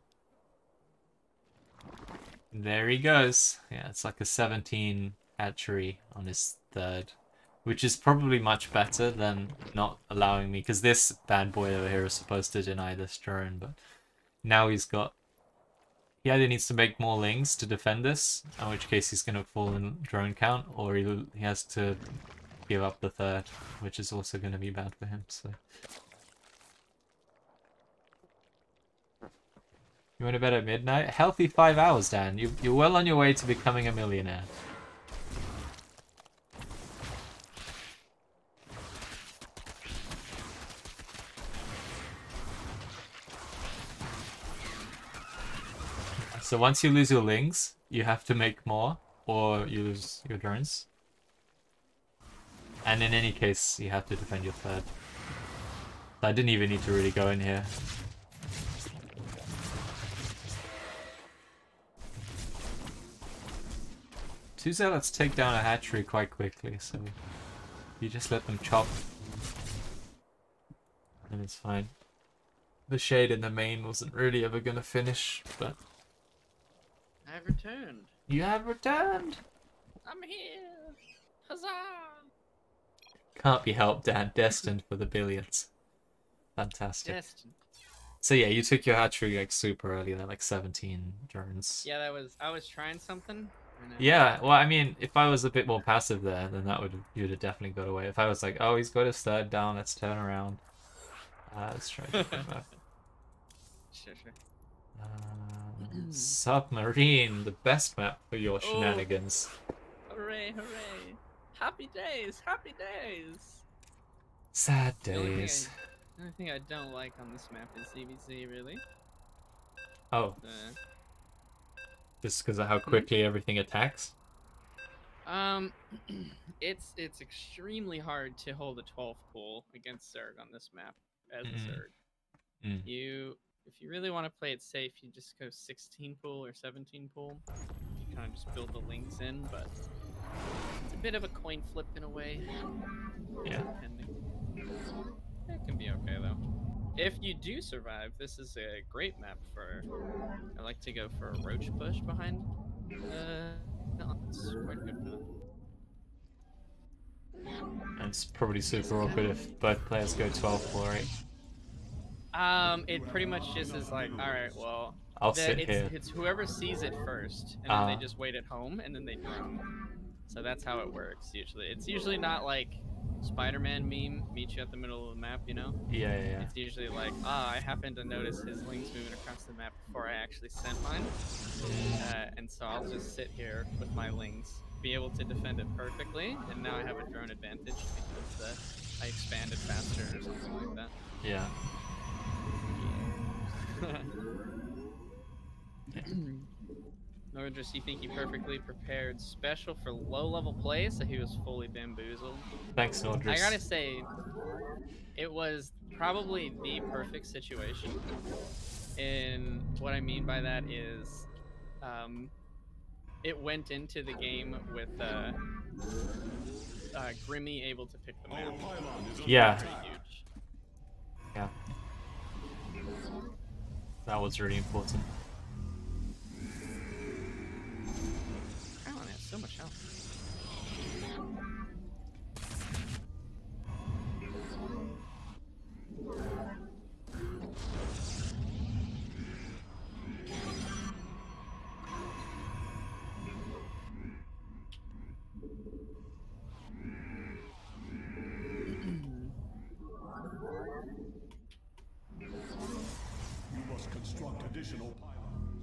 There he goes. Yeah, it's like a seventeen hatchery on his third, which is probably much better than not allowing me, because this bad boy over here is supposed to deny this drone, but now he's got. He either needs to make more lings to defend this, in which case he's going to fall in drone count, or he, he has to give up the third, which is also going to be bad for him. So you went to bed at midnight? Healthy five hours, Dan. You, you're well on your way to becoming a millionaire. So once you lose your lings, you have to make more, or you lose your drones. And in any case, you have to defend your third. I didn't even need to really go in here. Two zealots take down a hatchery quite quickly, so you just let them chop. And it's fine. The shade in the main wasn't really ever gonna finish, but I've returned. you have returned! I'm here. Huzzah! Can't be helped, Dan. Destined for the billions. Fantastic. Destined. So yeah, you took your hat trick like super early, then like seventeen turns. Yeah, that was. I was trying something. and it- Yeah, well, I mean, if I was a bit more passive there, then that would you'd have definitely got away. If I was like, oh, he's got his third down, let's turn around. Uh, let's try a different map. Sure, sure. Um, Submarine, the best map for your Oh. shenanigans. Hooray! Hooray! Happy days! Happy days! Sad The only thing days. I- The only thing I don't like on this map is Z V Z, really. Oh, Uh, just because of how quickly everything attacks? um, it's it's extremely hard to hold a twelve pool against Zerg on this map as a Mhm. Zerg. Mm. You, if you really want to play it safe, you just go sixteen pool or seventeen pool. You kind of just build the lings in, but it's a bit of a coin flip in a way. Yeah. Depending. It can be okay though. If you do survive, this is a great map for. I like to go for a roach push behind. Uh, no, it's quite good for that. And it's probably super awkward if both players go twelve for it. Um, it pretty much just is like, all right, well, I'll the- sit it's, here. it's whoever sees it first, and then Ah. they just wait at home, and then they drone. So that's how it works usually. It's usually not like Spider-Man meme, meet you at the middle of the map, you know? Yeah, yeah, yeah. It's usually like, ah, I happened to notice his lings moving across the map before I actually sent mine. Uh, and so I'll just sit here with my lings, be able to defend it perfectly, and now I have a drone advantage because uh, I expanded faster or something like that. Yeah. Nordress, you think he perfectly prepared special for low-level play, so he was fully bamboozled. Thanks, Nordress. I gotta say, it was probably the perfect situation. And what I mean by that is, um, it went into the game with uh, uh, Grimmy able to pick the map. Our pylon is Yeah. Pretty huge. Yeah. That was really important. Pylon has so much health. You must construct additional pylons.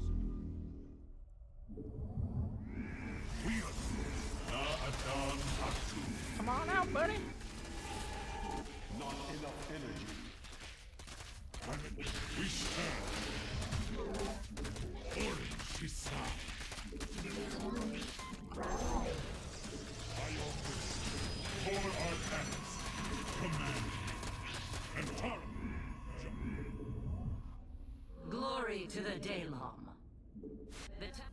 We are Na Adan Atu. Come on out, buddy. Not enough energy. We stand. Orange Shisa. By your will, for our planets, command. And Taram. Glory to the Daylom. The te-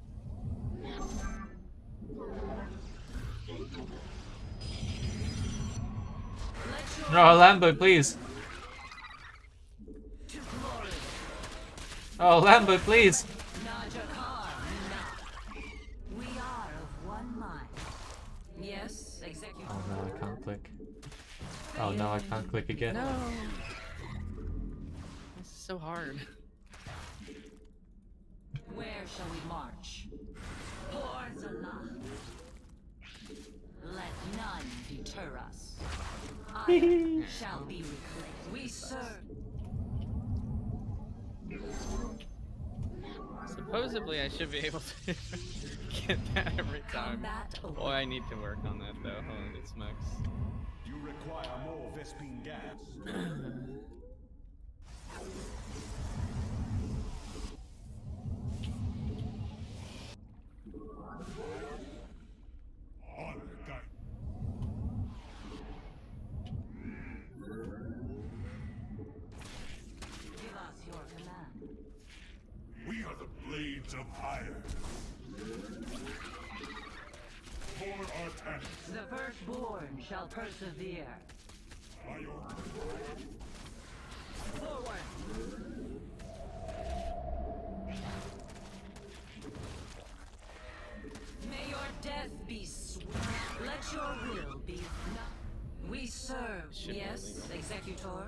Let your No, Lambo, please. to glory. Oh, Lambo, please. Najakar, nah. We are of one mind. Yes, execute. Oh no, I can't click. Oh no, I can't click again. No. This is so hard. Where shall we march? Towards Allah. Let none deter us. Iron shall be reclaimed. We serve. Supposedly, I should be able to get that every time. Combat over. Boy, I need to work on that though. Holy smokes. You require more Vespine gas. Honor guide. Give us your command. We are the blades of iron. For our planets, The firstborn shall persevere. by your Forward. May your death be sweet. Let your will Executor.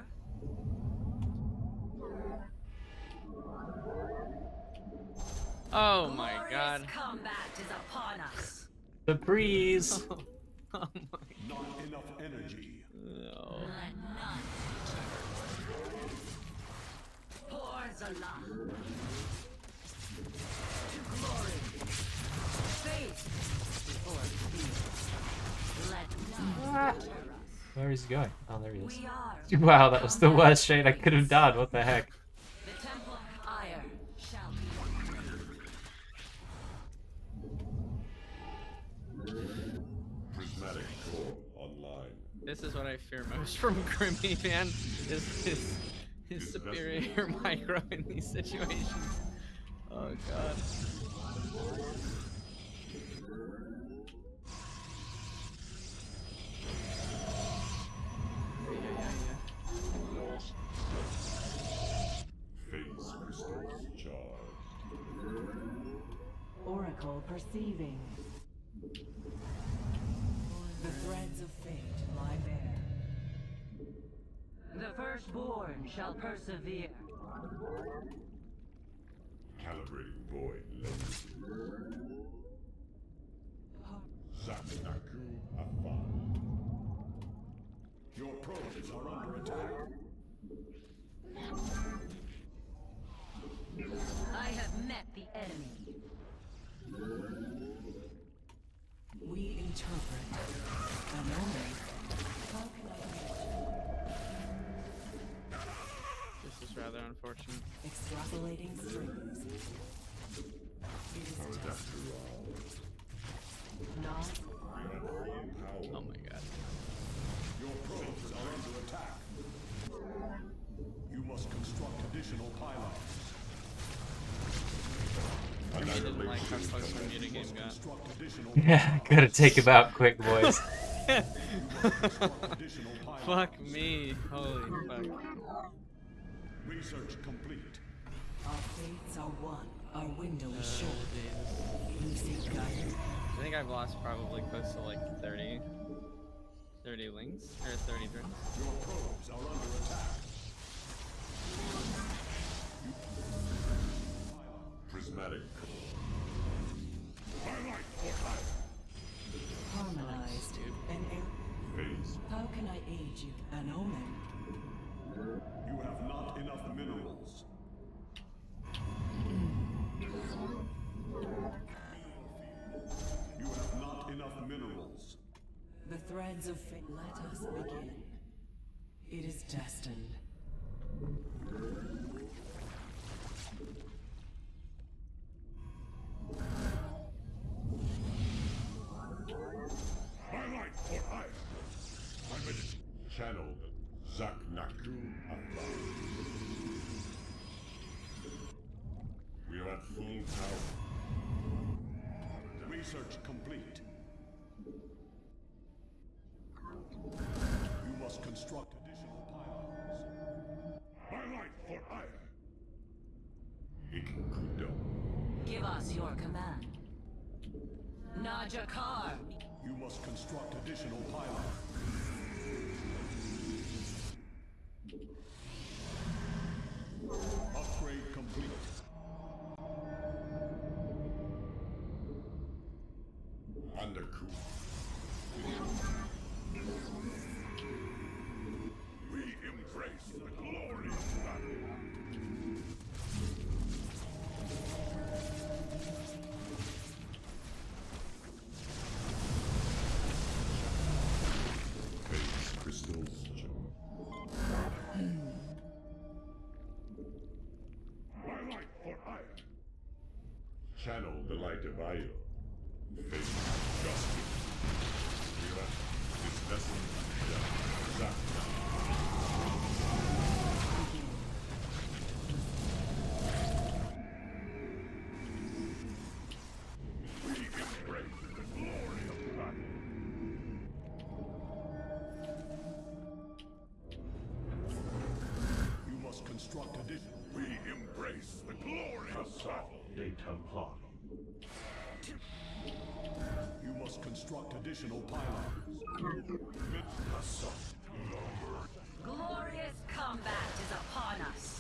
Oh my Glorious god. combat is upon us. The breeze. Oh my Not enough energy. no. Let none. Pour Zala. To glory. Faith. Or fear. Let none deter us. Where is he going? Oh, there he is. We are. Wow, that was the worst shade I could have done. What the heck? The Temple ire shall be. Prismatic core online. This is what I fear most from Grimmy, man. Is his his superior micro in these situations. Oh god. Yeah, yeah, yeah. Phase crystals charged. Oracle perceiving. The threads of fate lie bare. The firstborn shall persevere. Calibrating void legacy. Zaknaku Afan. Your probes are under attack. I have met the enemy. We interpret an omen. How can I This is rather unfortunate. extrapolating strings? It is After just all, not we have full Oh power. my god. Your probes are under attack. You must construct additional pylons. I really didn't like how close my muted game got. Construct additional Yeah, gotta take him out quick, boys. additional pylons. Fuck me. Holy fuck. Research complete. our fates are one. Our window Uh, is short. Jesus. We seek guidance. I think I've lost probably close to like thirty. thirty links? Or thirty drones. Your probes are under attack. Prismatic core. Highlight for Harmonized. An air. phase. How can I aid you? An omen. You have not enough minerals. You have not enough minerals. The threads of fate. Let us begin. It is destined. Highlight for hire. I'm in channeled. Zaknaku Afan. We are at full power. Research complete. You must construct additional pylons. Highlight for hire. Ikudo. Give us your command. Najakar. You must construct additional pylons. Upgrade complete. Andaku. We embrace the glory of battle. Phase crystals. Highlight for hire. Channel the light of Io. Face justice. Mira, this vessel. Zakna. We embrace the glory of battle. You must construct additional. We embrace the glory of battle. De Templar. You must construct additional pylons. Glory Combat is upon us.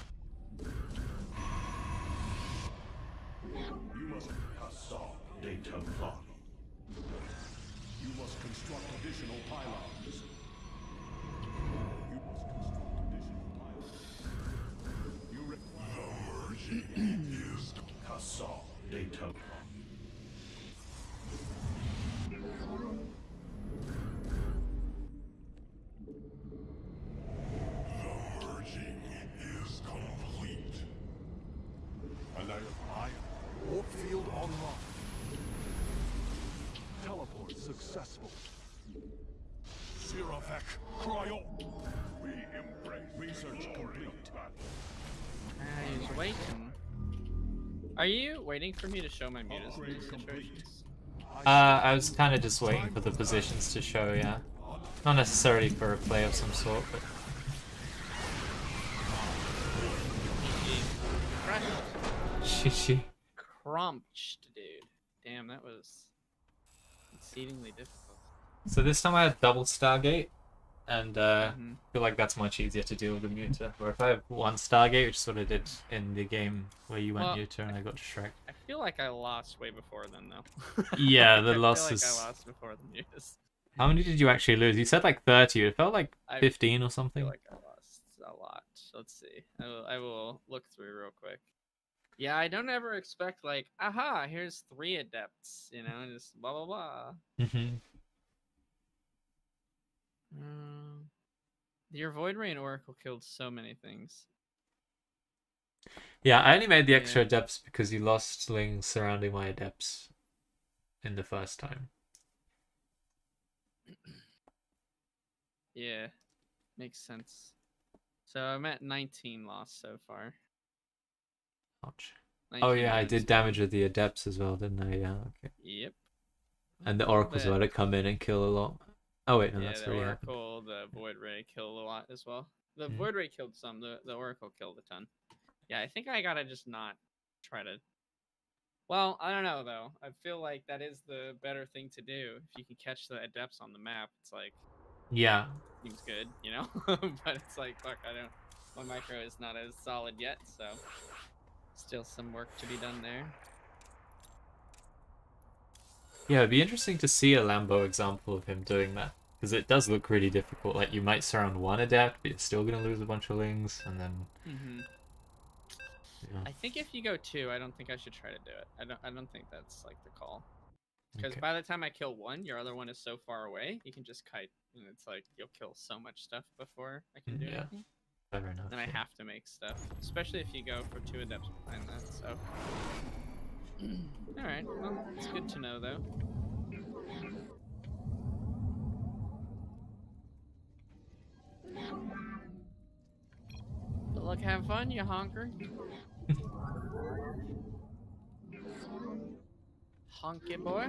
You must Assault de Templar. you must construct additional pylons. You must construct additional pylons. You re- The merging is Assault de Templar. The merging is complete. And I I warp field online. Teleport successful. Siravek, cry out. We embrace Research complete. Ah, he's waiting. Are you waiting for me to show my mutas in these Upgrade situations? Uh, I was kind of just waiting for the positions to show, yeah. Not necessarily for a play of some sort, but Crushed. she she. Crunched, dude. Damn, that was exceedingly difficult. So this time I had double Stargate, and uh, Mhm. I feel like that's much easier to deal with the muta. Where if I have one Stargate, which is what I did in the game where you went Well, muta and I got Shrek. I feel like I lost way before then, though. Yeah, the I feel losses- like I lost before the mutas. How many did you actually lose? You said like thirty. It felt like I fifteen or I something. feel like I lost a lot. Let's see. I will, I will look through real quick. Yeah, I don't ever expect like, aha, here's three adepts, you know, and just blah blah blah. hmm Um, your Void Rain Oracle killed so many things. Yeah, I only made the extra Yeah. adepts because you lost lings surrounding my adepts in the first time. Yeah, makes sense. So I'm at nineteen lost so far. Ouch. Oh nineteen yeah, I wounds. did damage with the adepts as well, didn't I? Yeah, okay. Yep. And the Little oracle's bit. about to come in and kill a lot. Oh wait, no, Yeah, that's the already happened. Oracle, the Void Ray killed a lot as well. The Mhm. Void Ray killed some. The the Oracle killed a ton. Yeah, I think I gotta just not try to. Well, I don't know though. I feel like that is the better thing to do. If you can catch the adepts on the map, it's like Yeah. seems good, you know. But it's like fuck, I don't. My micro is not as solid yet, so still some work to be done there. Yeah, it'd be interesting to see a Lambo example of him doing that. Because it does look really difficult. Like, you might surround one adept, but you're still going to lose a bunch of lings, and then... hmm Yeah. I think if you go two, I don't think I should try to do it. I don't. I don't think that's like the call. Because Okay. by the time I kill one, your other one is so far away, you can just kite, and it's like you'll kill so much stuff before I can do Yeah. anything. Fair enough. Then I yeah. have to make stuff, especially if you go for two adepts behind that. So, all right, well, it's good to know though. Good luck, have fun, you honker. Honky boy.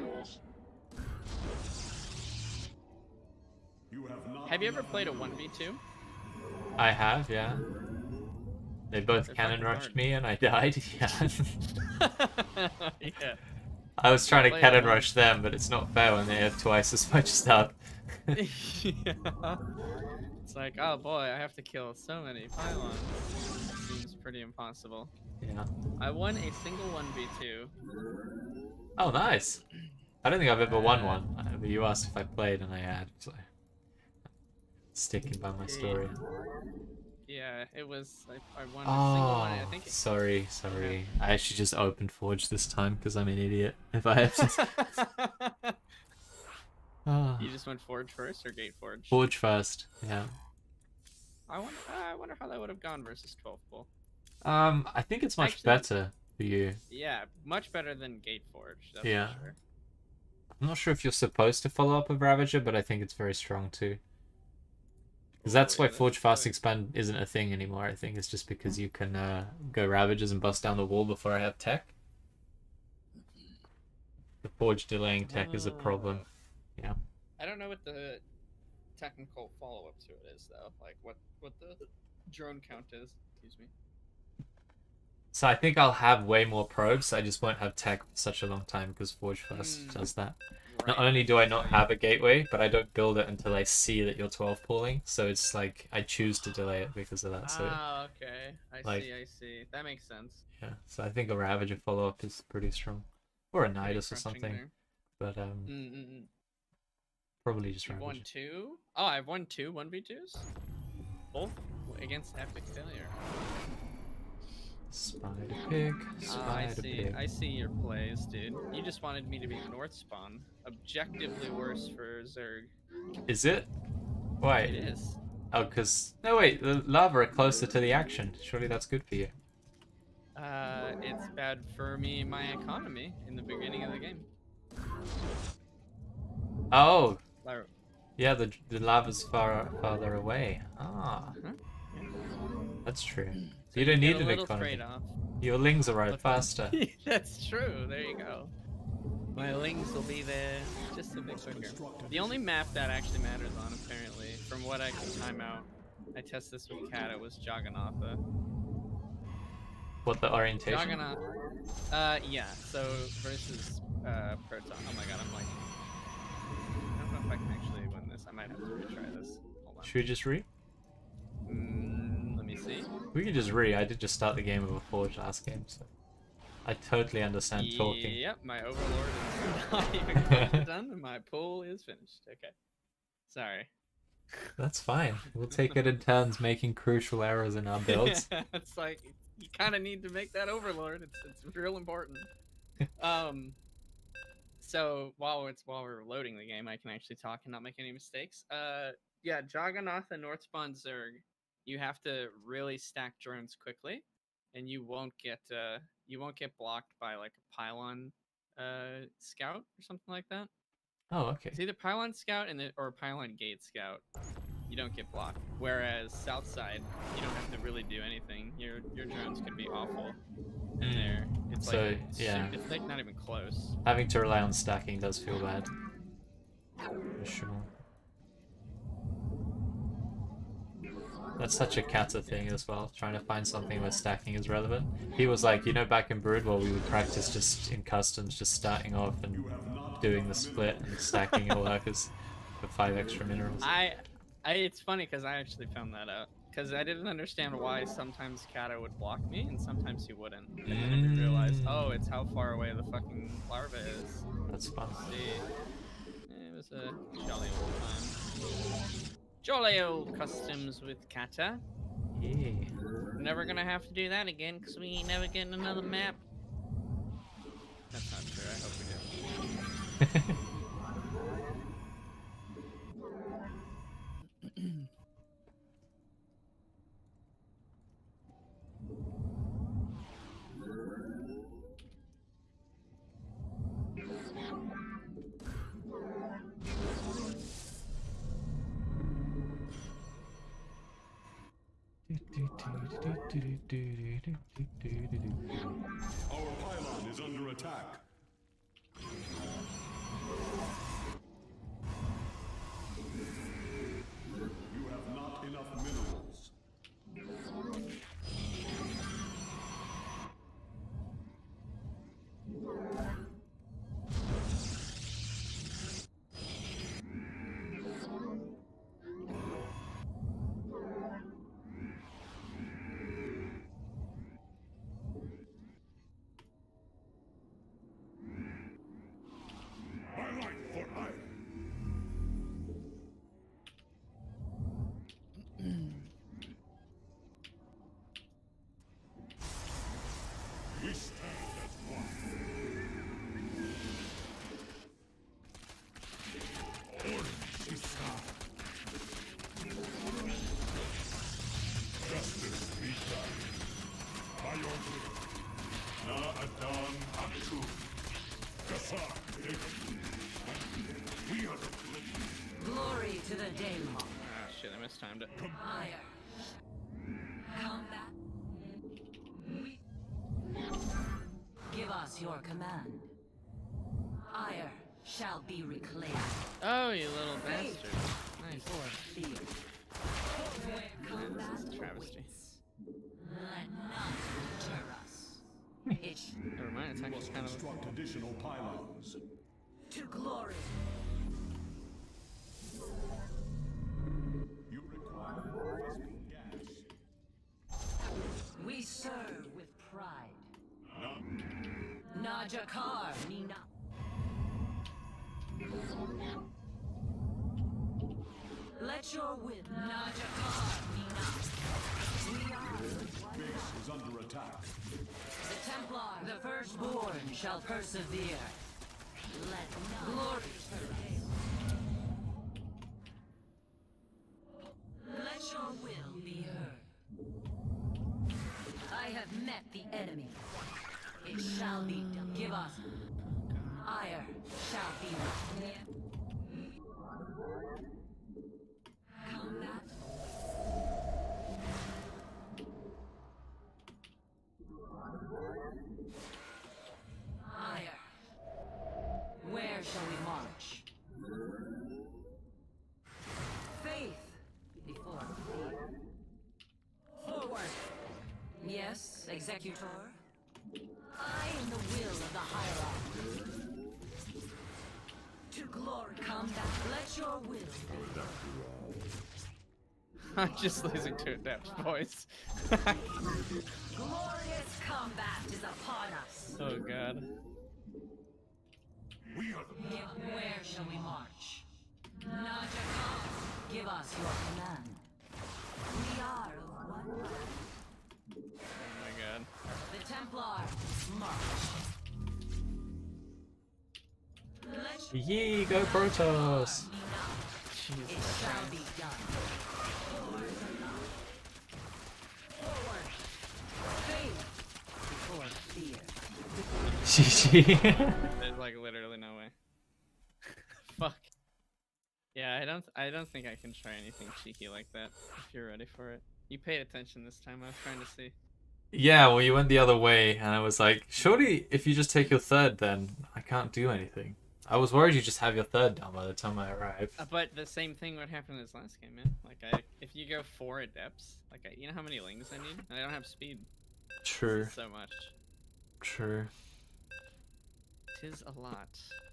You have not Have you ever enough played a minerals. one v two? I have, yeah. They both They're cannon fucking rushed hard. me and I died. Yeah. Yeah. I was trying to Play cannon that rush them, but it's not fair when they have twice as much stuff. Yeah. It's like, oh boy, I have to kill so many pylons. Seems pretty impossible. Yeah. I won a single one v two. Oh, nice. I don't think I've ever won Uh, one. Uh, But you asked if I played, and I had. So sticking by my story. Yeah, it was. I, I won a single one. I Oh, think. It, sorry, sorry. I actually just opened Forge this time because I'm an idiot. If I have to. Ah. You just went Forge first or Gate Forge? Forge first, yeah. I wonder. I wonder how that would have gone versus twelve Bull. Um, I think it's much Actually- better for you. Yeah, much better than Gate Forge. That's Yeah. For sure. I'm not sure if you're supposed to follow up with Ravager, but I think it's very strong too. Because that's Oh, why yeah, Forge that's Fast good. Expand isn't a thing anymore. I think it's just because you can uh, go Ravagers and bust down the wall before I have tech. The Forge delaying tech is a problem. Yeah. I don't know what the technical follow-up to it is though. Like what what the drone count is. Excuse me. So I think I'll have way more probes. I just won't have tech for such a long time because Forge Fast Mm. does that. Not Right. only do I not have a gateway, but I don't build it until I see that you're twelve pooling. So it's like I choose to delay it because of that. So Ah, okay. I like- see, I see. That makes sense. yeah, so I think a Ravager follow up is pretty strong, or a Pretty Nidus or crushing something. there. But um, Mm-mm-mm. probably just You've won Ravager. two? Oh, I've won two one v twos? Both against Epic Failure. Spider pig, Ah, I spider see. pig. I see your plays, dude. You just wanted me to be North Spawn. Objectively worse for Zerg. Is it? Why? It is. Oh, cause no wait, the lava are closer to the action. Surely that's good for you. Uh, it's bad for me and my economy in the beginning of the game. Oh, Like, yeah, the the lava's far farther away. Ah, Huh? that's true. so you don't get need a an little economy. trade-off. Your lings arrive faster. That's true. There you go. My lings will be there just a bit quicker. The only map that actually matters on, apparently, from what I can time out, I test this with Kata, was Jagannatha. What the orientation? Jaggernaut. Uh, yeah. So versus uh Proton. Oh my god, I'm like, I don't know if I can actually win this. I might have to retry this. Hold on. Should we just re? Mm, let me see. We could just re. I did just start the game with a forge last game, so I totally understand talking. Yep, my overlord is not even close to done, and my pull is finished. Okay. Sorry. That's fine. We'll take it in turns making crucial errors in our builds. It's like you kind of need to make that overlord. It's it's real important. um. So while it's while we're loading the game, I can actually talk and not make any mistakes. Uh, yeah, Jagannatha North Spawn Zerg. You have to really stack drones quickly, and you won't get uh you won't get blocked by like a pylon uh scout or something like that. Oh, okay. It's either pylon scout and the, or pylon gate scout. You don't get blocked. Whereas south side, you don't have to really do anything. Your your drones can be awful. And Mm. there, it's So, like yeah. it's like not even close. Having to rely on stacking does feel bad. For sure. That's such a Kata thing as well, trying to find something where stacking is relevant. He was like, you know, back in Broodwell we would practice just in customs, just starting off and doing the split and stacking your workers for five extra minerals. I, I it's funny because I actually found that out because I didn't understand why sometimes Kata would block me and sometimes he wouldn't. And then I did realize, Mm. oh, it's how far away the fucking larva is. That's fun. See, it was a jolly old time. Jolly old customs with Kata. Yeah. Never gonna have to do that again because we ain't never getting another map. That's not true. I hope we do. Our pylon is under attack. You have not enough minerals. My life for hire. We stand as one. Order Shisa. Justice be done. By your will. Na Adan Atu. Kassar, we are the Glory to the Daemon. Ah, shit, I mistimed it. Fire. Combat. Give us your command. Ire shall be reclaimed. Oh, you little bastard. Nice. Or fear. Man, this is a travesty. Let none deter us. It Never mind, it's actually kind of... Construct additional pylons. To glory. You require more Vespene gas. We serve with pride. No. Najakar, Nina. Let your will. Najakar, Nina. We are one. Base is under attack. The Templar, the firstborn, shall persevere. Let glory prevail. Let your will be heard. I have met the enemy. It shall be done. Give us. Ire shall be done. Combat. Ire. Where shall we march? Faith before fear. Forward. Yes, Executor. I am the will of the Hierarch. To glory. Come back. Let your will be done. I'm just losing to adept, boys. Glorious combat is upon us. Oh god. We are the Give, where shall we march? Najakar, give us your command. We are of one mind. Oh my god. The Templar, march. Let your Yee, go Protoss! it shall be done. Forward. Forward. Faith before fear. G G. There's like literally no way. Fuck. Yeah, I don't I don't think I can try anything cheeky like that if you're ready for it. You paid attention this time, I was trying to see. Yeah, well, you went the other way, and I was like, surely if you just take your third, then I can't do anything. I was worried you just have your third down by the time I arrived. Uh, but the same thing would happen in this last game, man. Like, I, if you go four adepts, like, I, you know how many lings I need? And I don't have speed. True, So much. true. Tis a lot.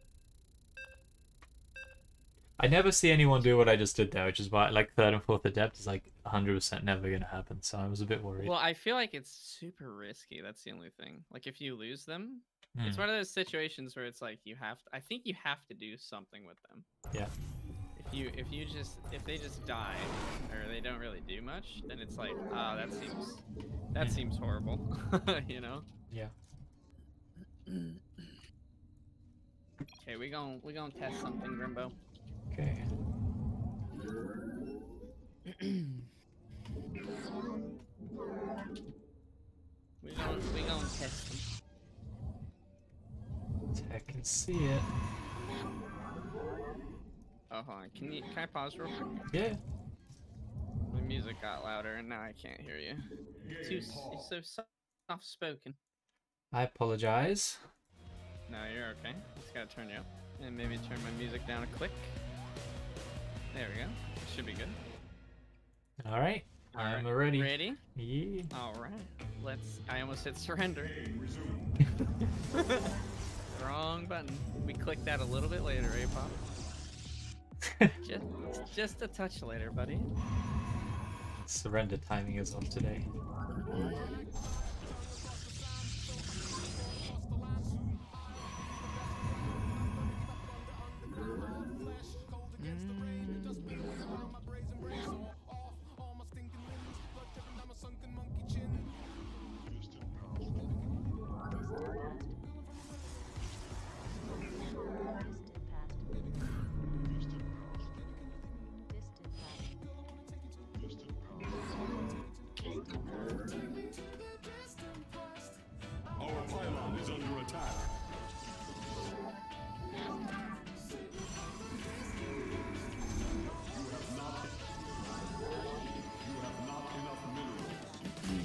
I never see anyone do what I just did there, which is why, like, third and fourth adept is, like, one hundred percent never gonna happen, so I was a bit worried. Well, I feel like it's super risky. That's the only thing. Like, if you lose them, it's Hmm. one of those situations where it's like you have to, I think you have to do something with them. Yeah. If you if you just if they just die or they don't really do much, then it's like, ah, that seems that Hmm. seems horrible. You know? Yeah. Okay, we gon' we gonna test something, Grimbo. Okay. We gon' we gonna test them. I can see it. Oh, hold on. Can you can I pause real quick? Yeah. My music got louder and now I can't hear you. Too s- you're so soft spoken. I apologize. No, you're okay. Just gotta turn you up. And maybe turn my music down a click. There we go. Should be good. Alright. I'm Alright, ready. Ready? Yeah. Alright. Let's. I almost hit surrender. Wrong button. We clicked that a little bit later, eh, Pop? Just, just a touch later, buddy. Surrender timing is off today. Our pylon is under attack. You have not. You have not enough minerals.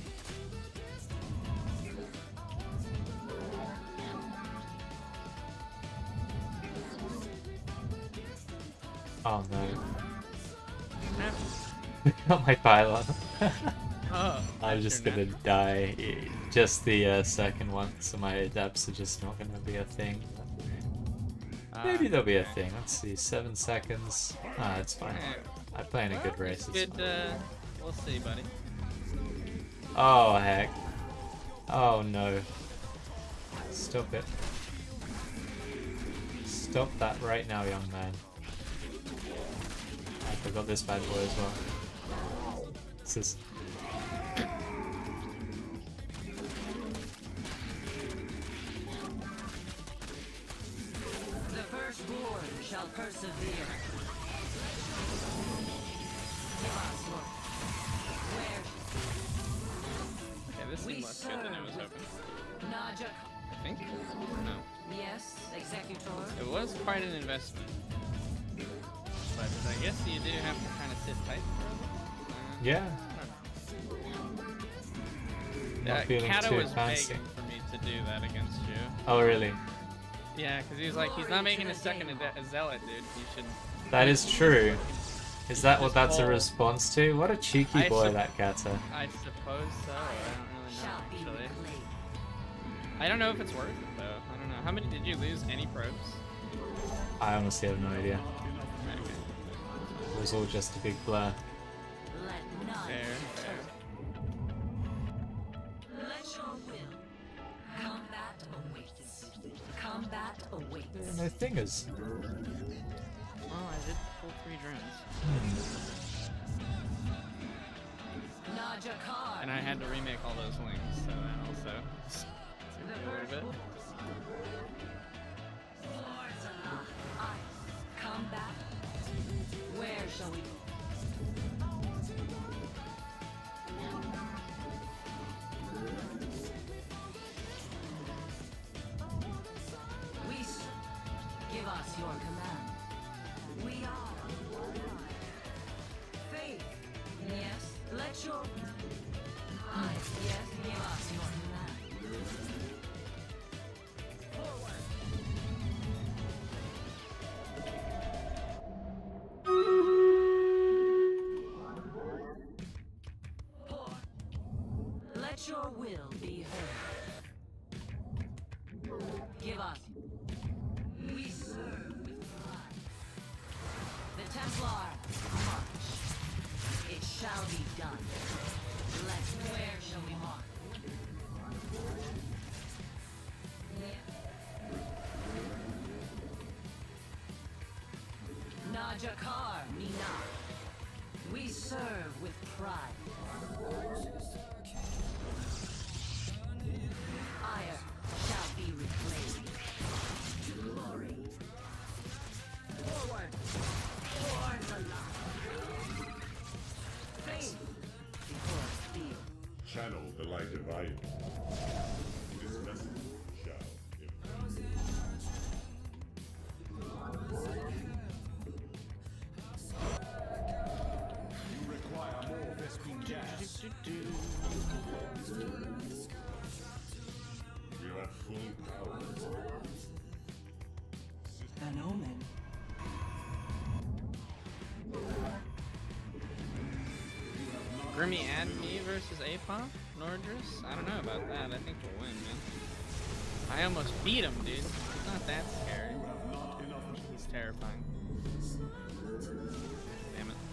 Oh no. Got my pylon. Oh, I'm that's just your gonna net. die. Just the uh, second one, so my adepts are just not gonna be a thing. Uh, Maybe there'll be a thing. Let's see, seven seconds. Ah, it's fine. I play in a good race. It's Good. Uh, we'll see, buddy. Oh, heck. Oh, no. Stop it. Stop that right now, young man. I forgot this bad boy as well. This is... The firstborn shall persevere. Give us your... Where? Okay, this We seemed less good than it was hoping. Naja. I think. No. Yes, Executor. It was quite an investment. But I guess you do have to kind of sit tight for a bit. Uh, Yeah. Not Uh, feeling Kato too was fancy. begging for me to do that against you. Oh, really? Yeah, because he was like, he's not making a second a, a zealot, dude. You should. That is true. Is that what Just that's a hold. response to? What a cheeky I boy sup- that Kata. I suppose so. I don't really Shall be know, actually. reclaimed. I don't know if it's worth it, though. I don't know. How many did you lose? Any probes? I honestly have no idea. Okay. It was all just a big blur. Let none Fair, fair. Let your will. Combat awaits. Combat awaits. There are no thingers. Well, I did pull three drones. Najakar. And I had to remake all those links, so that also took a little bit. Combat. Where shall we? We s- give us your command. We are. Faith. Yes. Let your. Eyes. Yes. Give us your command. Forward. Pour. Let your will be heard. Give us. We serve with pride. The Templar, march. It shall be done. Let where shall we march? Najakar, Mina. We serve with pride. Ire shall be reclaimed. Glory. Forward. Towards the light. Faith before steel. Channel the light divine. This vessel shall improve. You require more Vespene gas. We are at full power. An omen. Grimmy and me versus Apop? Nordris? I don't know about that. I think we'll win, man. I almost beat him, dude. He's not that scary. He's terrifying. Damn it.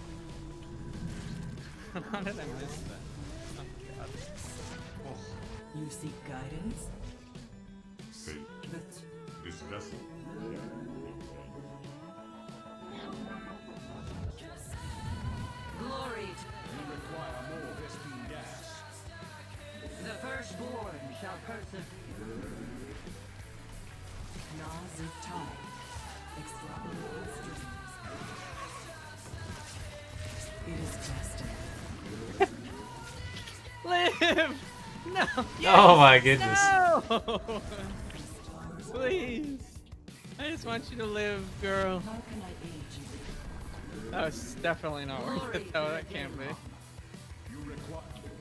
How did I miss that? Oh god. You seek guidance? Faith. But This vessel. Glory to You require more Vespene gas. the firstborn shall persevere. Nas of time. Extrapolate strings. It is destined. Live! No! Oh my goodness. No! Please! I just want you to live, girl. How can I aid you? That was definitely not worth it, though. That can't be. You require.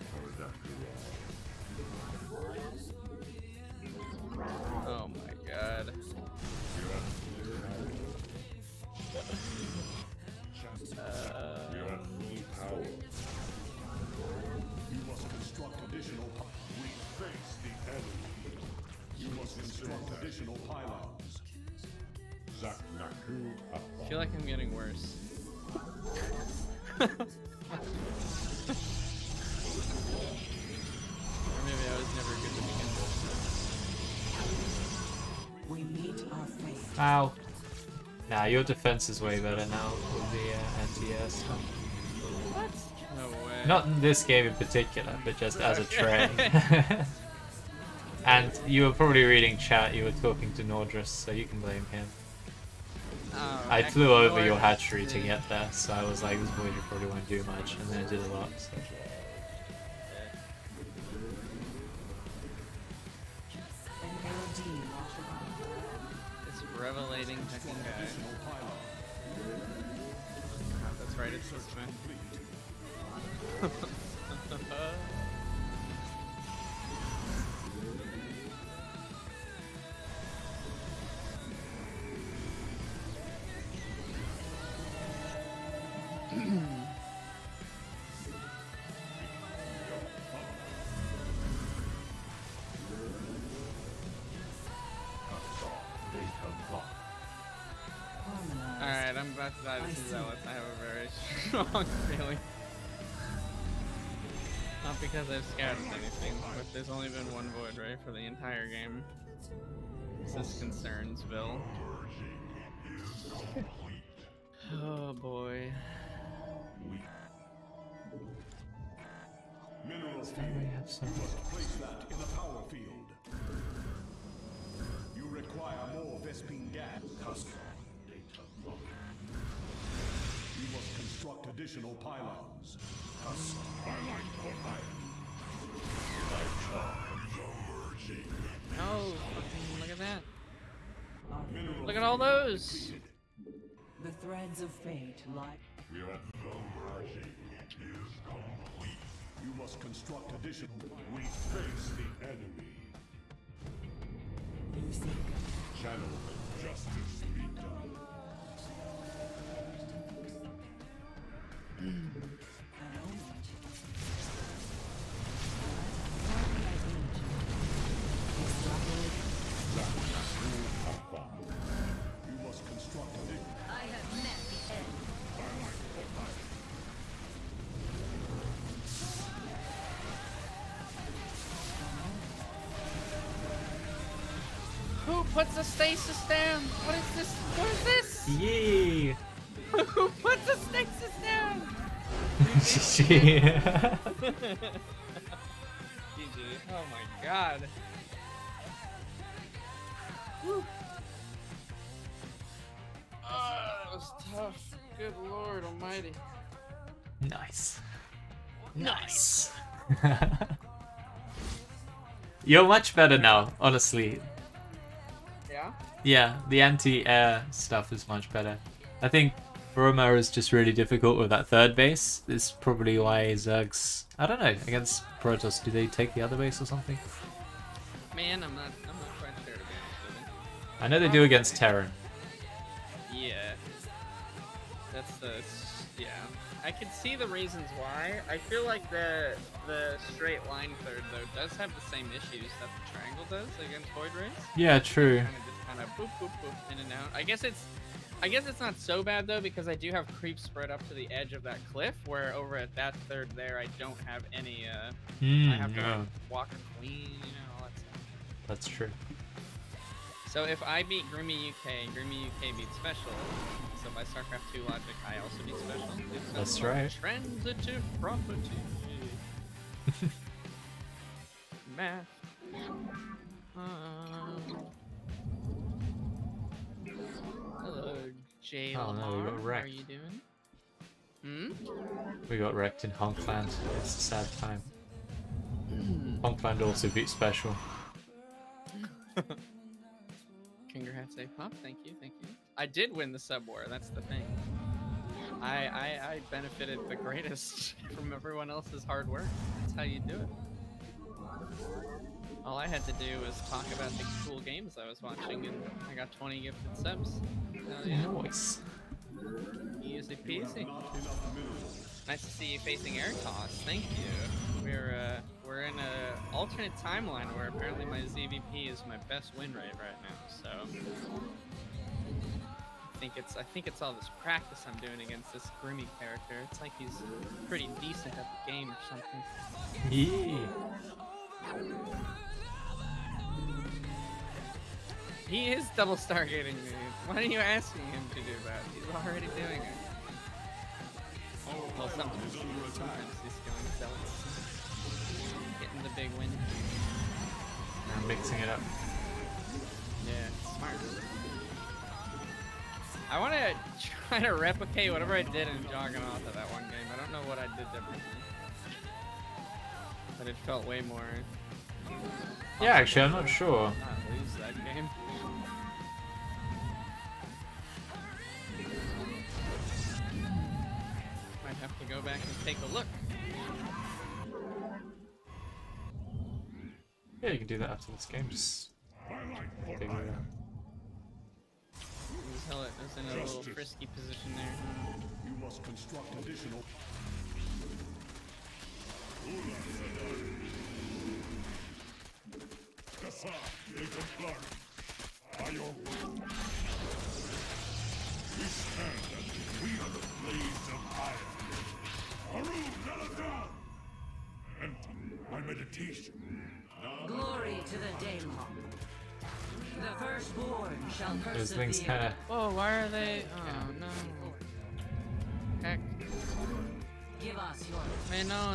Oh my god. Uh, We are at full power. You must construct additional. pi- We face the enemy. You must construct additional pylons. Zaknaku I feel like I'm getting worse. Or maybe I was never good to begin with. We meet our fate. Ow. Nah, your defense is way better now with the uh, anti-air stuff. What? No way. Not in this game in particular, but just as a trend. And you were probably reading chat, you were talking to Nordrus, so you can blame him. Oh, I heck, flew over Lord. your hatchery to get there, so I was like, this Voyager probably won't do much, and then it did a lot, so. An L D launched above. This revelating hecking guy. Oh, that's right, it's Switchman. Harmonize. Alright, I'm about to die to Zealous. I have a very strong feeling. Not because I've scouted anything, but there's only been one Void Ray for the entire game. This concerns-ville. Oh boy. Mineral We field. have some. You must place that in the power field. You require more Vespene gas. You must construct additional pylons. Oh, fucking look at that. Mineral Look at all those! The threads of fate lie. Your converging is complete. You must construct additional. We face the enemy. You seek Channel justice be done. an omen. Harmonize energy. Extrapolate. You must construct additional. I have met the end. Who puts a stasis down? What is this? What is this? Yee! Who puts a stasis down? G G G. Oh my god. Whew. Oh, that was tough. Good lord almighty. Nice. Nice. You're much better now, honestly. Yeah? Yeah, the anti-air stuff is much better. I think Roma is just really difficult with that third base. It's probably why Zerg's... I don't know, against Protoss, do they take the other base or something? Man, I'm not I'm not quite sure to be honest with you. I know they do against Terran. Yeah. That's the yeah. I can see the reasons why. I feel like the the straight line third though does have the same issues that the triangle does against Void Rays. Yeah, true. Kind of just kind of boop boop boop in and out. I guess it's I guess it's not so bad though because I do have creeps spread up to the edge of that cliff where over at that third there I don't have any uh Hmm, I have to yeah, like, walk a queen, you know, all that stuff. that's true. So if I beat Grimmy U K, Grimmy U K beats Special. So by StarCraft two logic, I also beat Special. It's That's a right. Transitive property. Math. Um, hello, Jay. Oh, no, we got Lamar. How are wrecked. you doing? Hmm. We got wrecked in Honkland. It's a sad time. Honkland also beat Special. Congrats, A-Pop. Thank you, thank you. I did win the sub war. That's the thing. I, I I benefited the greatest from everyone else's hard work. That's how you do it. All I had to do was talk about the cool games I was watching, and I got twenty gifted subs. Hell yeah. Nice. Easy peasy. Nice to see you facing Airtoss. Thank you. We're uh, we're in a alternate timeline where apparently my Z V P is my best win rate right now. So think it's I think it's all this practice I'm doing against this Grimmy character. It's like he's pretty decent at the game or something. Yeah. He is double stargating me. Why are you asking him to do that? He's already doing it. Well, sometimes, sometimes he's going zealots. Getting the big win. I'm mixing it up. Yeah, smart. I want to try to replicate whatever I did in Juggernaut of that one game. I don't know what I did differently. But it felt way more... Yeah, actually, I'm not sure. Not lose that game. Might have to go back and take a look. Yeah, you can do that after this game. Just figure it out. Tell it was in a little frisky position there. You must construct additional. Kasa, Jacob Clark. Are your We stand as we are the blades of iron. Haru Nalata! Enter my meditation. Glory to the Daemon. The firstborn shall Those things persevere. kind of. Whoa, why are they? Oh no. Heck. Give us your Menon.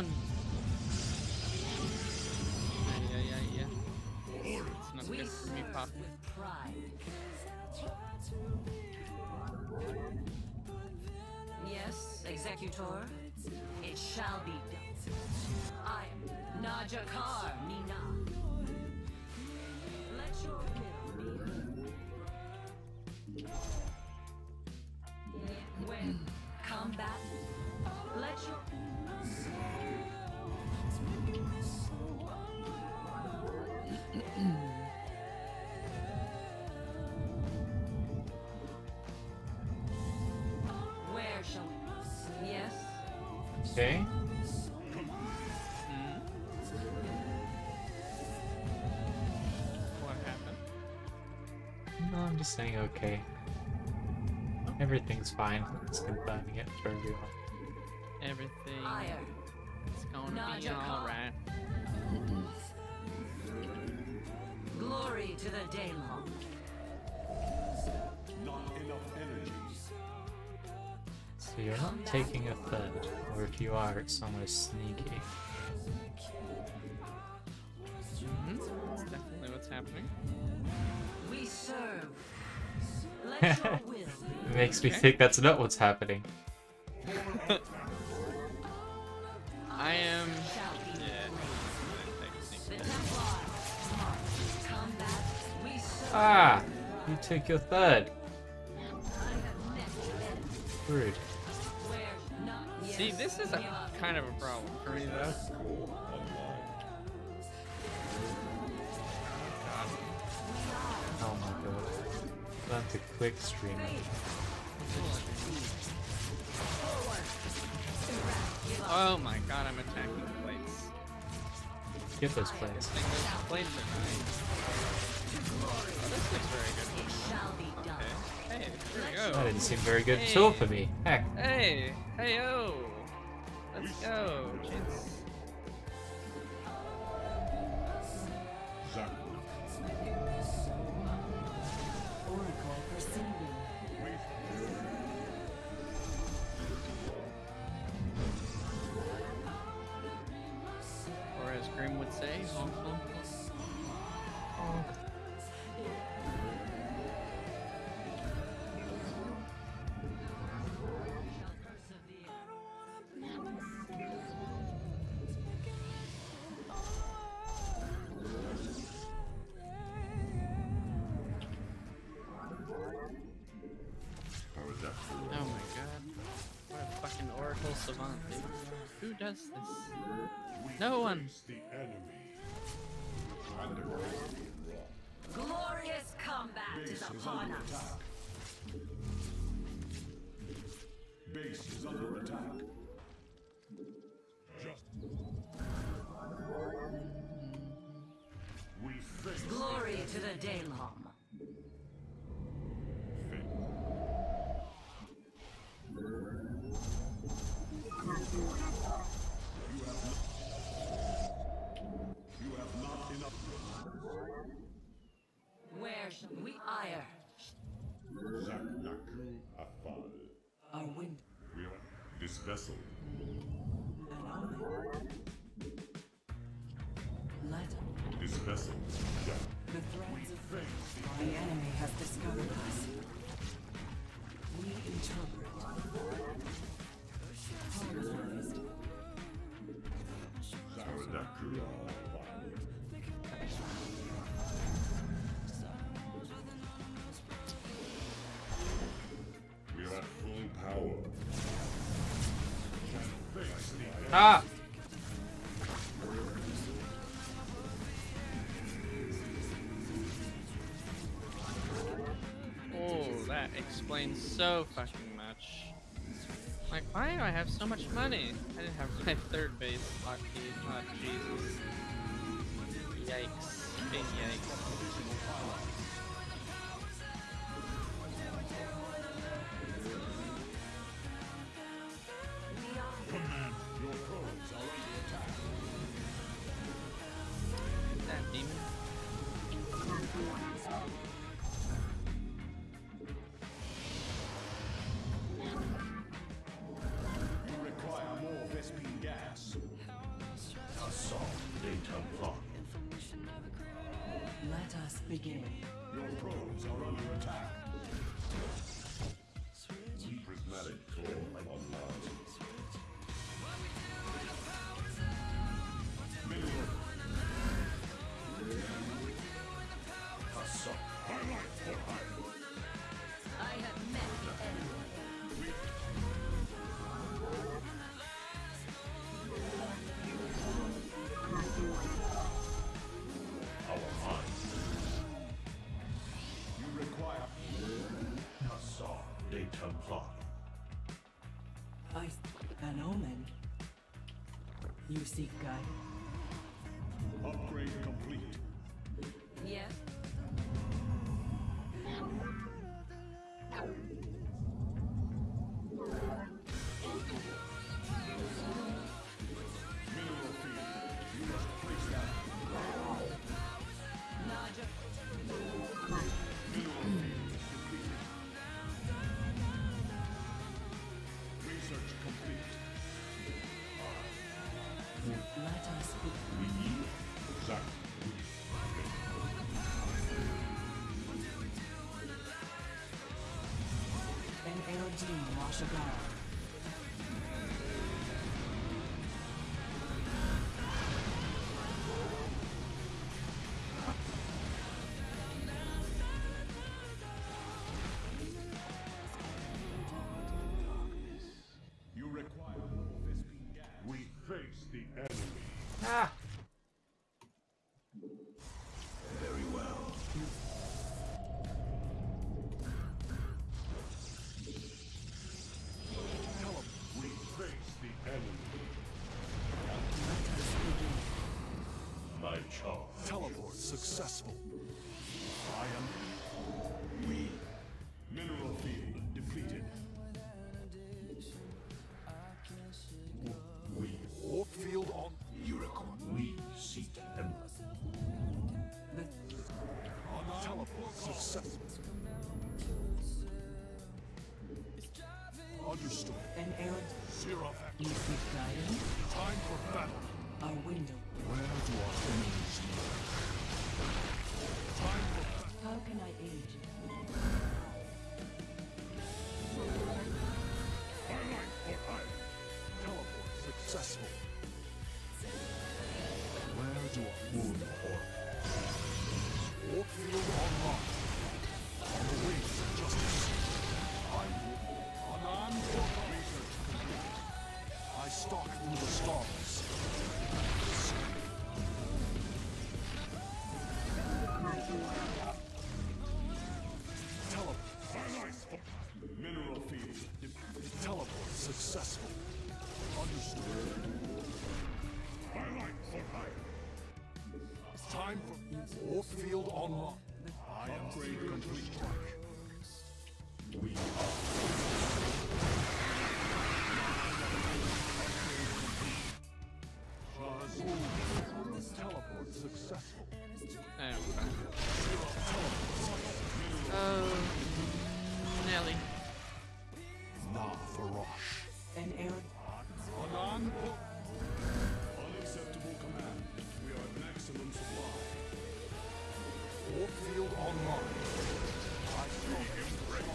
Yeah, yeah, yeah. It's not we good for me, serve Pop. with pride. Yes, Executor. It shall be done. I am Najakar Nina. Let your will be heard. When combat, let your Where shall we? Yes. Okay. Hmm? What happened? No, I'm just saying okay. Everything's fine. It's confirming it for everyone. Everything Ire. is gonna be Najakar. alright. Glory to the Daemon. Not enough energy. So you're not taking a third, or if you are, it's somewhere sneaky. Mm-hmm. That's definitely what's happening. We serve. Let your will It makes me Okay. think that's not what's happening. I am. shall be Yeah. the Templar. Combat. We serve. Ah! You took your third. I have met the enemy. Rude. Where not See, yes, this is a give up. kind of a problem for me, though. Oh my god. Learn to quick stream. Oh my god, I'm attacking plates. Get those plates. This thing, those plates are nice. Oh, this looks very good. It shall be done. Okay. Hey, here we That go. didn't seem very good at all for me. Heck. Hey, hey yo. Let's go, chins. Oracle perceiving. Or as Grim would say, honk honk. Oh my god. What a fucking Oracle savant, dude. Who does this? No one. The enemy. And the Glorious combat is base is upon under us. attack. Base is under attack. Just. We face Glory to the Daemon. Where shall we ire? Zaknaku Afal. Our wind. We are this vessel. An omen. Let This vessel. Yeah. the threads of fate. The enemy has discovered us. We interpret. Harmonized. Zaknaku Afal. We are at full power. Face the Ah! Oh, that explains so fucking much. Like, why do I have so much money? I didn't have my third base hotkey. Oh, Jesus. Yikes. Big yikes. command. Your probes are under attack. That demon. You require more Vespene gas. Assault data block. Let us begin. Your probes are under attack. Prismatic core online. Mineral. Assault. Highlight for high. I have met the enemy. Our minds. You require Assault data block. I. An omen. You seek guidance. upgrade complete. Yes? Mineral field. You must place that. Naja. Mineral field depleted. Research complete. Let us begin. Zach. An Eldin Washagar. You require more Vespene gas. We face the enemy. Ah! Very well. We face the enemy. Let us begin. My charge. Teleport successful. I am. We. Mineral field depleted. We. Warp field on. You require. We seek him. The Teleport successful. Understood. an Eld. Zero. You seek guidance. Time for battle. Our window. Where do our enemies lie? Time for battle. How can I aid you? Highlight for high. Teleport successful. Where do our Moon or warp field online? On the wings of justice. I will. Anan for research complete. I stalk through the stars. Teleport. highlight for Mineral field. de- Teleport successful. Understood. highlight for high. Time for warp field online. I am upgrade complete. We are. Teleport successful. I don't know. Warp field online. I saw him ready.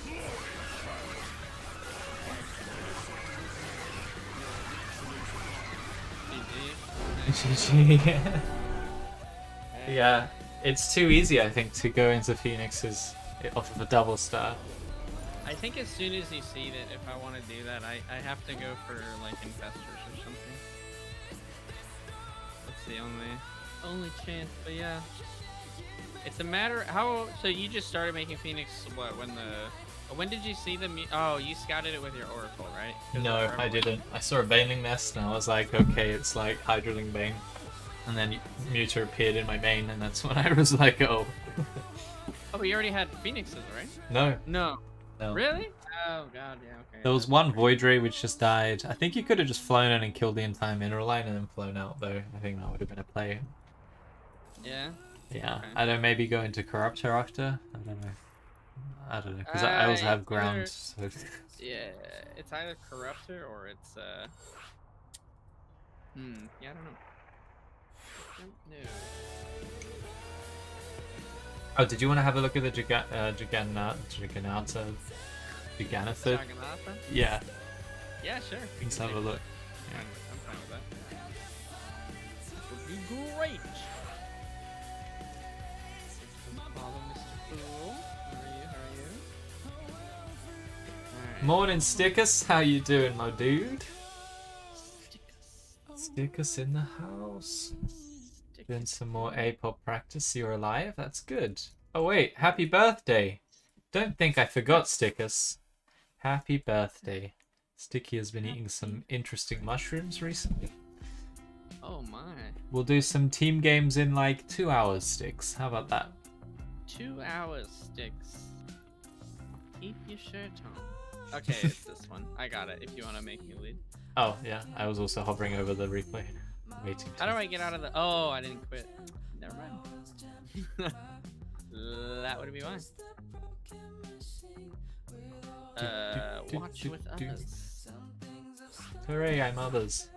G G. G G. Yeah, it's too easy, I think, to go into Phoenix's off of a double star. I think as soon as you see that, if I want to do that, I, I have to go for like Infestors or something. That's the only only chance. But yeah, it's a matter how. So you just started making Phoenix what when the when did you see the? Oh, you scouted it with your Oracle, right? No, I didn't. I saw a Baneling Nest and I was like, okay, it's like Hydraling Bane. And then Muta appeared in my main, and that's when I was like, oh. Oh, but you already had Phoenixes, right? No. No. No. Really? Oh god, yeah, okay. There was one Void Ray which just died. I think you could have just flown in and killed the entire mineral line and then flown out, though. I think that would have been a play. Yeah? Yeah. Okay. I don't know, maybe go into Corruptor after? I don't know. I don't know, because I, I also Uh, have either- ground. So. Yeah, it's either Corruptor or it's, uh... Hmm, yeah, I don't know. Don't know. Oh, did you want to have a look at the Giga uh, Gigana Giganata? Giganithid? Saganatha? Yeah, Yeah, sure. we let's can have a take look. that. I'm fine with- I'm fine with that. Would be great. Follow Mister Fool. How are you? How are you? Alright. Morning, Stickus. How you doing, my dude? Stickus. Stickus in the house. Doing Stickus. some more A-pop practice. You're alive? That's good. Oh wait, happy birthday! Don't think I forgot, Stickus. Happy birthday. Sticky has been eating some interesting mushrooms recently. Oh my. We'll do some team games in like two hours, Sticks. How about that? Two hours, Sticks. Keep your shirt on. Okay, it's this one. I got it. If you want to make me lead. Oh yeah, I was also hovering over the replay, waiting. How to- do I get out of the? Oh, I didn't quit. Never mind. That would be why. Uh, watch with others. Hooray, I'm others.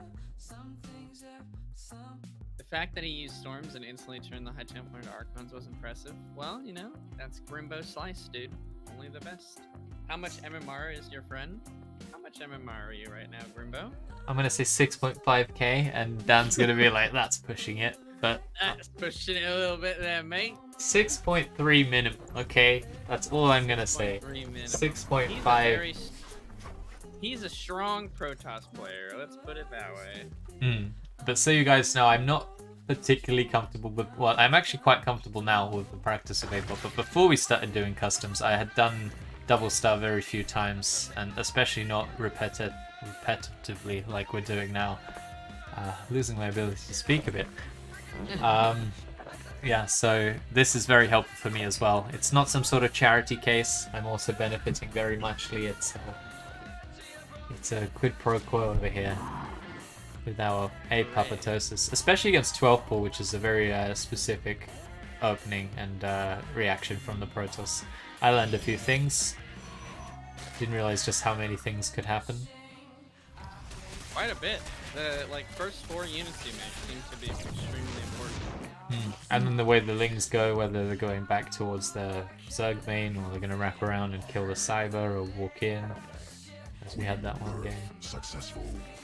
The fact that he used storms and instantly turned the high Templar into Archons was impressive. Well, you know, that's Grimbo Slice, dude. Only the best. How much M M R is your friend? How much M M R are you right now, Grimbo? I'm gonna say six point five K, and Dan's gonna be like, that's pushing it. But That's pushing it a little bit there, mate. six point three minimum, okay? That's all I'm gonna say. six point three minimum. six point He's a five. very s- He's a strong Protoss player, let's put it that way. Hmm. But so you guys know, I'm not particularly comfortable with, well, I'm actually quite comfortable now with the practice of A-pop, but before we started doing customs, I had done double star very few times, and especially not repeti repetitively like we're doing now. Uh, losing my ability to speak a bit. Um, yeah, so this is very helpful for me as well. It's not some sort of charity case. I'm also benefiting very muchly. It's a, it's a quid pro quo over here with our apoptosis, especially against twelve pool, which is a very uh, specific opening and uh, reaction from the Protoss. I learned a few things. Didn't realize just how many things could happen. Quite a bit. The like first four units you make seem to be extremely important. Hmm. And then the way the Lings go, whether they're going back towards the Zerg main or they're going to wrap around and kill the Cyber or walk in, as we had that one game. Successful.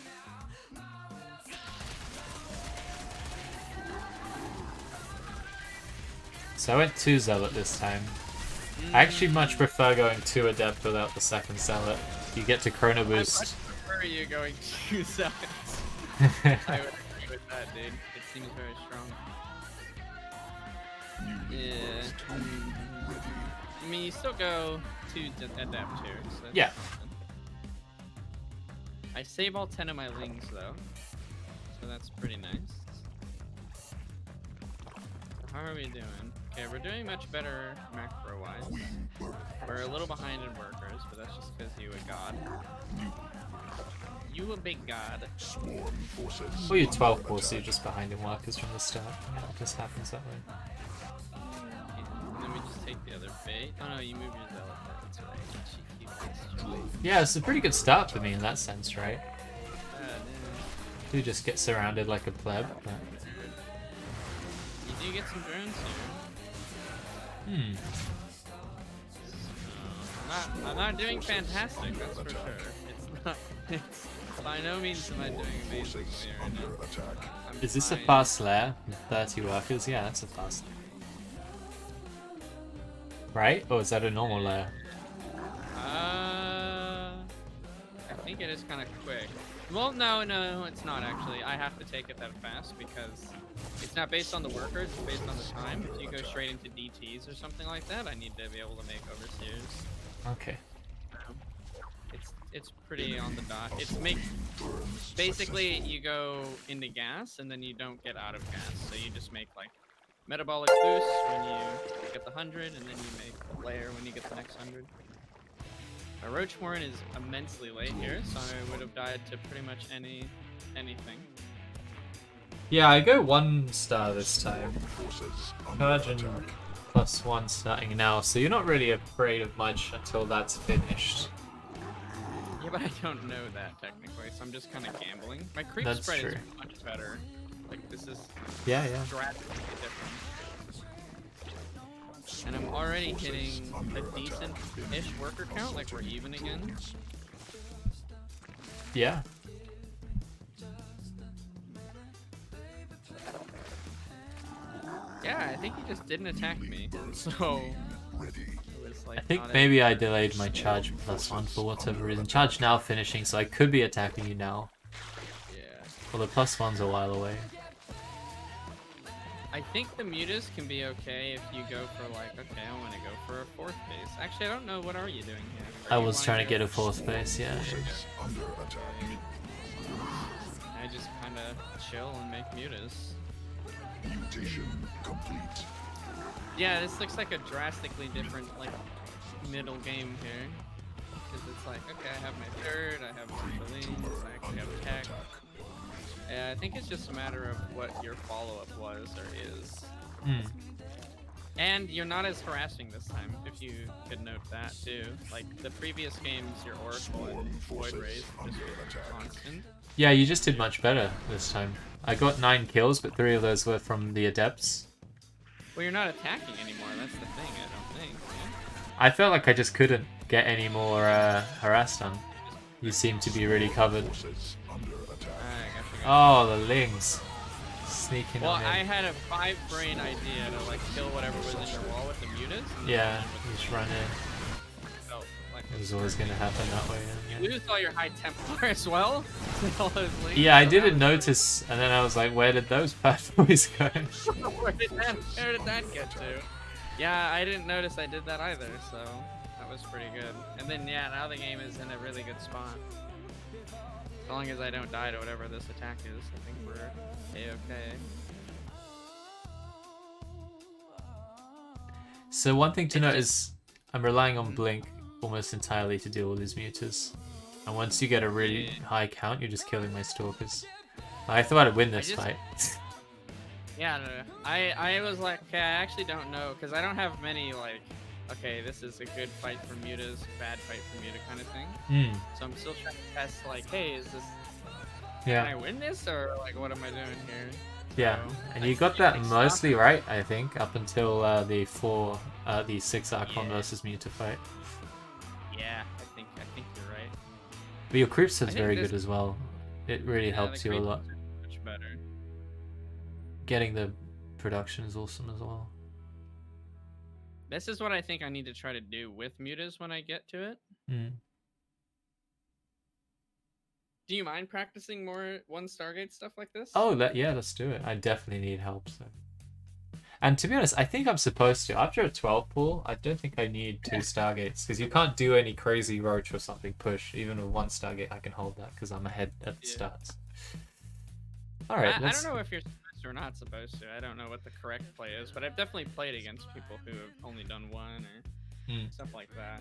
So I went two Zealot this time. I actually much prefer going two Adept without the second Zealot. You get to Chrono I much Boost. prefer you going two seconds. I would agree with that, dude. It seems very strong. Yeah. mm, I mean, you still go to d- adapt here. So that's Yeah. fine. I save all ten of my lings though, so that's pretty nice. So how are we doing? Okay, we're doing much better macro-wise. We're a little behind in workers, but that's just because you a god. You a big god. Swarm forces. Well, you're twelve pool, so you're just behind in workers from the start. Yeah, it just happens that way. And then we just take the other bait. Oh no, you move your zealot. That's right. Cheeky bitch. Yeah, it's a pretty good start for me in that sense, right? Uh, yeah. Do just get surrounded like a pleb, but You do get some drones here. Hmm. I'm not, I'm not doing fantastic, that's for sure. It's not, it's, by no means am I doing amazingly right now. I'm Is this a fine. fast lair with thirty workers? Yeah, that's a fast lair. Right? Or is that a normal lair? Uh, I think it is kind of quick. Well, no, no, it's not actually. I have to take it that fast because it's not based on the workers, it's based on the time. If you go straight into D Ts or something like that, I need to be able to make overseers. Okay. It's it's pretty on the dot. It's make basically you go into gas and then you don't get out of gas, so you just make like metabolic boost when you get the hundred, and then you make a layer when you get the next hundred. My Roachmoran is immensely late here, so I would have died to pretty much any anything. Yeah, I go one star this time. Charge and plus one starting now, so you're not really afraid of much until that's finished. Yeah, but I don't know that technically, so I'm just kind of gambling. My creep That's spread true. is much better. Like this is Yeah, yeah. drastically different. And I'm already hitting a decent-ish worker count, like we're even again. Yeah. Yeah, I think he just didn't attack me, so it was like I think not maybe I delayed my charge plus one for whatever reason. Charge now finishing, so I could be attacking you now. a, yeah. Well, the plus one's a while away. I think the mutas can be okay if you go for like, okay, I want to go for a fourth base. Actually, I don't know, what are you doing here? Are I you was wanting trying to go get a for- fourth base, yeah. I just kind of chill and make mutas. Mutation complete. Yeah, this looks like a drastically different like middle game here. Because it's like, okay, I have my third, I have some Baleens, I actually have tech. Yeah, I think it's just a matter of what your follow-up was or is. Hmm. And you're not as harassing this time, if you could note that too. Like the previous games, your Oracle and Void Rays just were constant. Yeah, you just did much better this time. I got nine kills, but three of those were from the Adepts. Well, you're not attacking anymore, that's the thing, I don't think. Yeah? I felt like I just couldn't get any more uh, harassed on. You seem to be really covered. Forces under attack. I gotcha, gotcha. Oh, the Lings. Sneaking Well, on in. I had a five brain idea to like kill whatever was in your wall with the mutas. and Yeah, then you with just run in. the- felt like It was always going to happen that way. You Yeah, lose all your high Templar as well. All those links yeah I so didn't that- notice, and then I was like, where did those bad boys go? where, did that, where did that get to? Yeah, I didn't notice I did that either, so that was pretty good. And then yeah, now the game is in a really good spot. As long as I don't die to whatever this attack is, I think we're a-okay. So one thing to It note just- is I'm relying on Blink almost entirely to deal with these mutas. And once you get a really Yeah. high count, you're just killing my stalkers. I thought I'd win this just- fight. Yeah, no, no. I I was like, okay, I actually don't know, because I don't have many like, okay, this is a good fight for mutas, bad fight for muta kind of thing. Hmm. So I'm still trying to test like, hey, is this, can I Yeah, win this, or like, what am I doing here? yeah. So, And I you got keep, that like, mostly stopping. right, I think, up until uh, the four, uh, the six Archon Yeah. versus Muta fight. Yeah, I think I think you're right. But your creep set's think very this- good as well. It really Yeah, helps the you a creep lot. is Much better. Getting the production is awesome as well. This is what I think I need to try to do with mutas when I get to it. Hmm. Do you mind practicing more one Stargate stuff like this? Oh, let, yeah, let's do it. I definitely need help. So. And to be honest, I think I'm supposed to. After a twelve pool, I don't think I need two Stargates, because you can't do any crazy Roach or something push. Even with one Stargate, I can hold that, because I'm ahead at the Yeah. starts. Alright, I, I let's... don't know if you're supposed to or not supposed to. I don't know what the correct play is, but I've definitely played against people who have only done one or Hmm. stuff like that.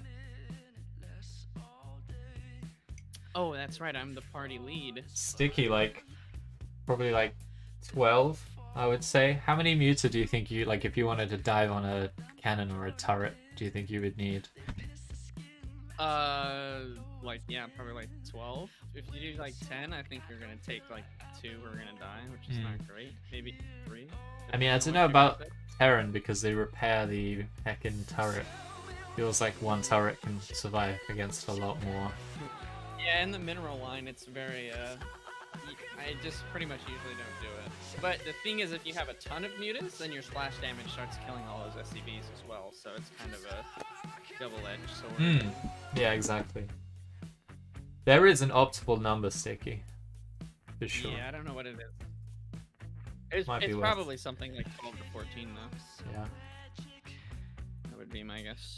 Oh, that's right. I'm the party lead. Sticky, like, probably like twelve, I would say. How many Muta do you think you, like, if you wanted to dive on a cannon or a turret, do you think you would need? Uh, like yeah, probably like twelve. If you do like ten, I think you're gonna take like two who are gonna die, which is Hmm. not great. Maybe three. I mean, I don't depending on know what about you're good Terran because they repair the heckin' turret. Feels like one turret can survive against a lot more. at. Yeah, in the mineral line, it's very uh. y- I just pretty much usually don't do it. But the thing is, if you have a ton of mutas, then your splash damage starts killing all those S C Vs as well. So it's kind of a double-edged sword. Hmm. Yeah, exactly. There is an optimal number, Sticky. For sure. Yeah, I don't know what it is. It's, Might be it's worth- probably something like twelve to fourteen, though. Yeah. That would be my guess.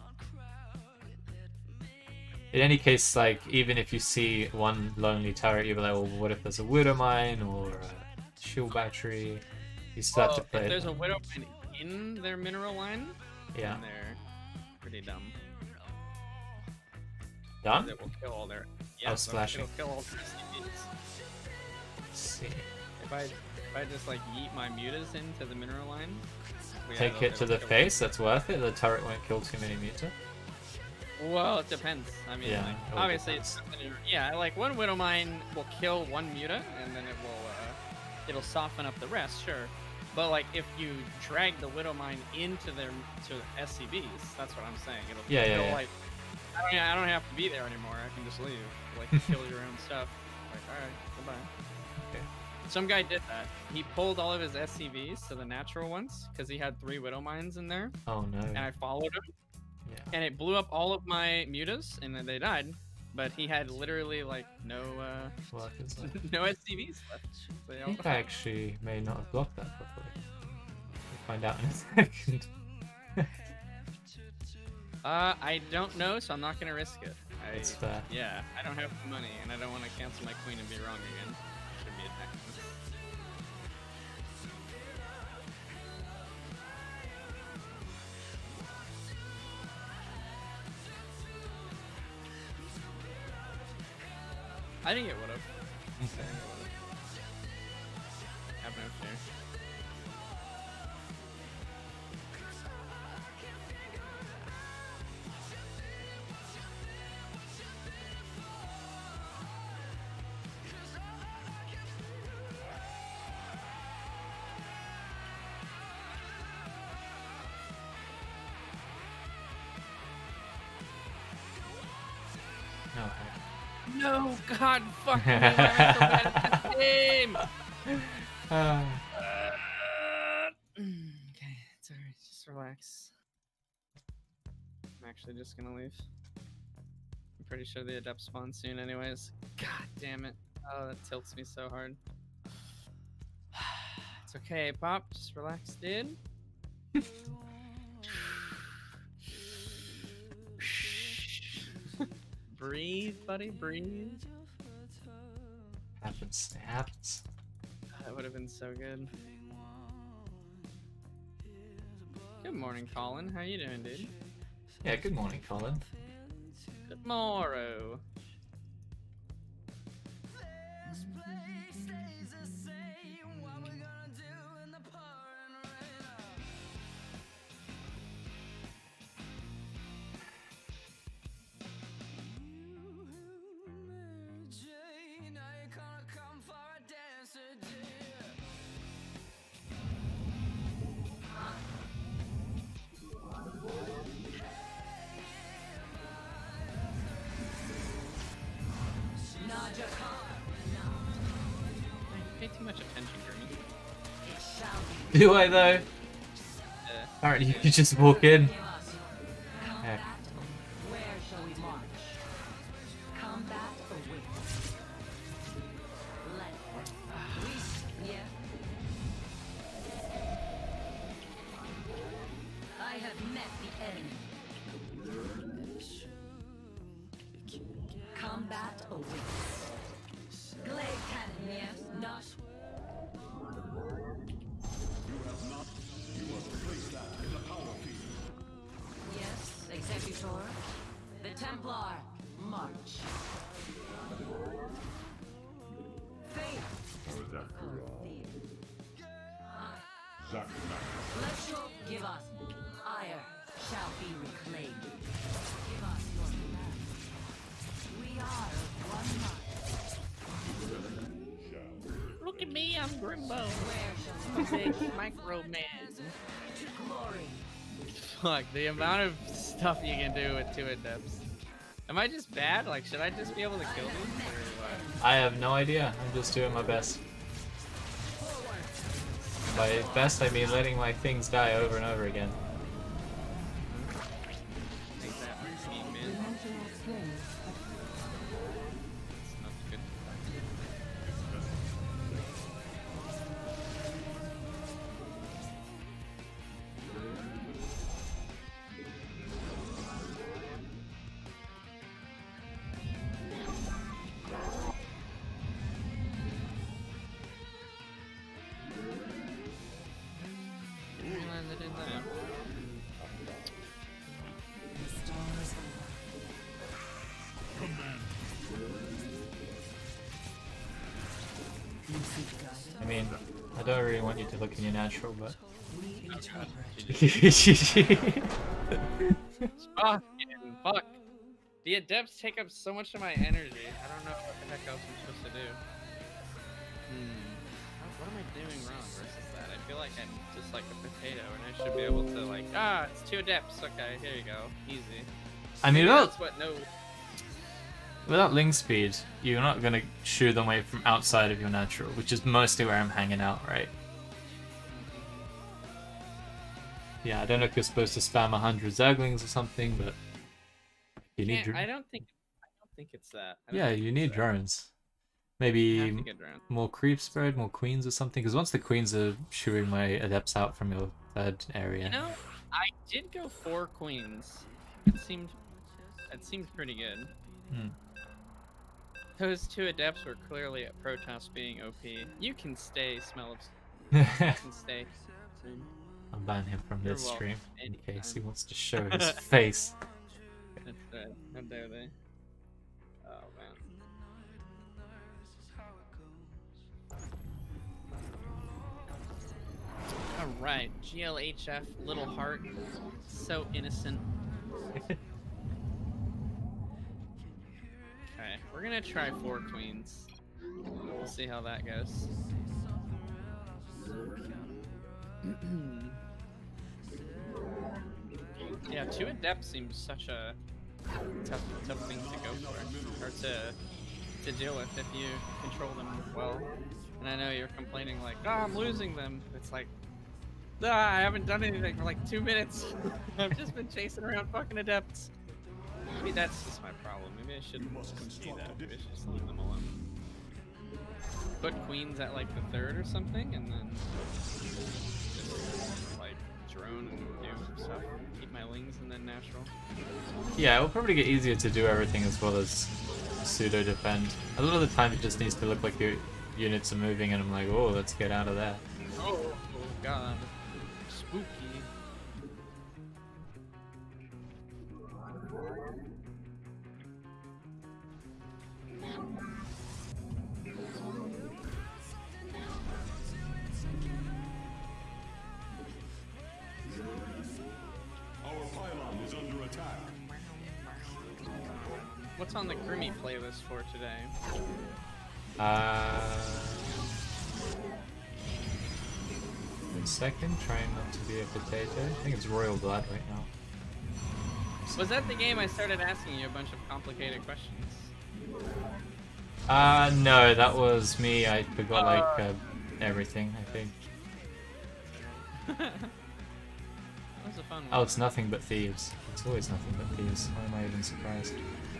In any case, like, even if you see one lonely turret, you'll be like, well, what if there's a Widow Mine or a shield battery? You start to Well, play if there's it. a widow mine in their mineral line, Yeah. then they're pretty dumb. Done? That will kill all their. Oh, Yeah, splashing. It'll kill all their S C Vs. Let's see. If I if I just like yeet my mutas into the mineral line, yeah, Take it'll- it to it'll the kill face, that's worth it. The turret won't kill too many muta. them. Well, it depends. I mean, Yeah, like, it all obviously, it's depends. something you- yeah, like one widow mine will kill one muta, and then it will uh, it'll soften up the rest, sure. But like if you drag the widow mine into their to S C Vs, that's what I'm saying. It'll Yeah, yeah, kill yeah. like I don't, I don't have to be there anymore. I can just leave. Like kill your own stuff. Like all right, goodbye. Okay. Some guy did that. He pulled all of his S C Vs to the natural ones because he had three widow mines in there, Oh no. and I followed him, Yeah. and it blew up all of my mutas, and then they died. But he had literally like no uh, Work is left. no S C Vs left. So, I yeah, think I actually may not have blocked that properly. We'll find out in a second. Uh, I don't know, so I'm not gonna risk it. I, That's fair. Yeah, I don't have the money, and I don't want to cancel my queen and be wrong again. Should be attacking. I think it would have. Okay. Have no fear. No, okay. No, God, fuck me! Why am I so bad at this game? Ah. Okay, it's alright. Just relax. I'm actually just gonna leave. I'm pretty sure the adept spawns soon, anyways. God damn it! Oh, that tilts me so hard. It's okay, Pop. Just relax, dude. Breathe, buddy. Breathe. Happens. It happens. That would have been so good. Good morning, Colin. How you doing, dude? Yeah, good morning, Colin. Good morrow. Pay too much attention, Grimmy. It shall be. Do I though? Uh, Apparently you could just walk in. Give us your Heck. combat. Where shall we march? Combat awaits. Let we yeah. I have met the enemy. Combat awaits. Glade cannon, yes, not. You have not. You must place that in the power field. Yes, Executor. The Templar, march. Faith. How is that for all? Fear. Sacrifice. Let your give us ire shall be reclaimed. Give us your command. Look at me, I'm Grimbo. I'm a big micro man. To glory. Fuck, the amount of stuff you can do with two adepts. Am I just bad? Like, should I just be able to kill these? Or what? I have no idea. I'm just doing my best. By best, I mean letting my things die over and over again. Take that, team, man. It's not good. You landed in there. The stars Command. you seek guidance. I mean, I don't really want you to look in your natural, but... We interpret. Fucking fuck. The adepts take up so much of my energy. I don't know what the heck else I'm supposed to do. Hmm. What am I doing wrong versus that? I feel like I'm just like a potato and I should be able to like, ah, it's two adepts. Okay, here you go. Easy. I mean, Maybe without, that's what no. without ling speed, you're not gonna shoot them away from outside of your natural, which is mostly where I'm hanging out, right? Yeah, I don't know if you're supposed to spam one hundred Zerglings or something, but you need. Can't- dr- I don't think. I don't think it's that. I don't Yeah, think you it's need that. drones. You have Maybe to get drones. more creep spread, more queens or something. Because once the queens are shooting my adepts out from your third area. You know, I did go four queens. It seemed. It seemed pretty good. Hmm. Those two adepts were clearly at Protoss being O P. You can stay, smell of. I'll You can stay. ban him from You're this welcome. stream in Anytime. case he wants to show his face. That's right. How dare they? Oh man. Alright, G L H F, little heart. So innocent. Okay, we're gonna try four queens. We'll see how that goes. Yeah, two adept seems such a tough, tough thing to go for, or to to deal with if you control them well. And I know you're complaining like, "Oh, I'm losing them." It's like, ah, I haven't done anything for like two minutes. I've just been chasing around fucking adepts. Maybe that's just my problem. Maybe I shouldn't concede that. Maybe I should just leave them alone. Put queens at like the third or something, and then just like drone and do stuff. Keep my lings and then natural. Yeah, it will probably get easier to do everything as well as pseudo defend. A lot of the time it just needs to look like your units are moving and I'm like, oh, let's get out of there. Oh, oh god. Spooky. Our pylon is under attack. What's on the Grimmy playlist for today? Uh, one second, trying not to be a potato. I think it's Royal Blood right now. Was that the game I started asking you a bunch of complicated questions? Uh, no, that was me. I forgot like uh, everything, I think. That was a fun one. Oh, it's nothing but thieves. It's always nothing but thieves. Why am I even surprised?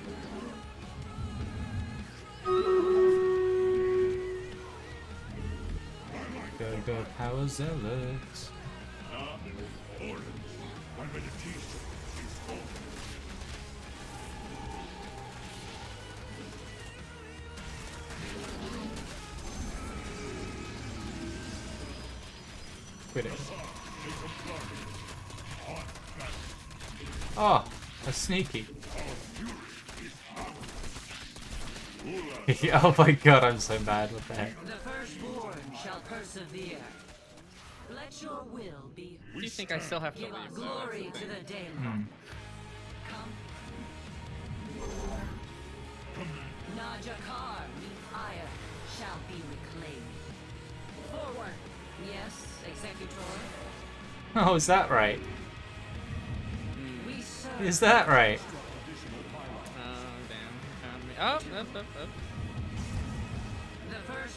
Go, go, power zealots. Ah, orders. My meditation is over. Quit it. Oh, a sneaky. Oh my god, I'm so bad. What the heck? The firstborn shall persevere. Let your will be. Do you think I still have to Give leave? though? glory That's to the the thing. day. Hmm. Come. Najakar, Ire shall be reclaimed. Forward. Yes, Executor. Oh, is that right? We serve. Is that right? Oh, damn. Found me. Oh, up, up, up. The first.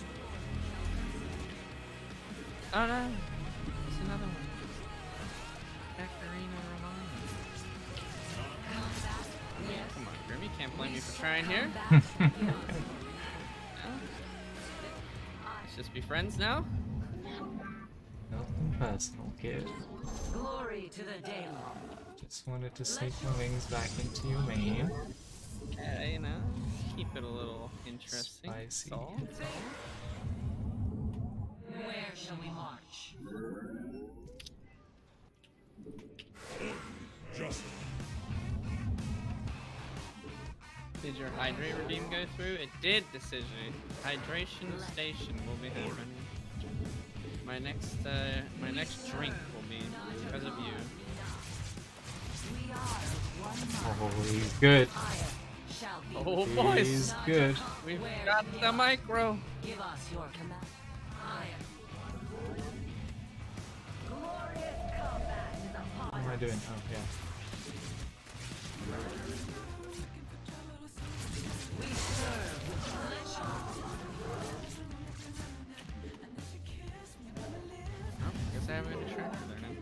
Oh, no. It's another one. Katarina Romano. Yes. Come on, Grim. You can't blame me for trying here. Combat. No? Let's just be friends now. Nothing personal, kid. Glory to the Daemon. Just wanted to sneak my wings back into your main. Yeah, you know, keep it a little interesting. Spicy. That's all. Where shall we march? Just Did your hydrate redeem go through? It did, Decision. Hydration station will be happening. My next, uh, my next drink will be because of you. We are one Oh, he's good. fire shall be. Oh, boys! He's good. We've got the micro! Give us your command. Fire. Glorious combat is upon What am I doing? Oh, yeah. We serve with pleasure. Oh, guess I haven't been attracted there now.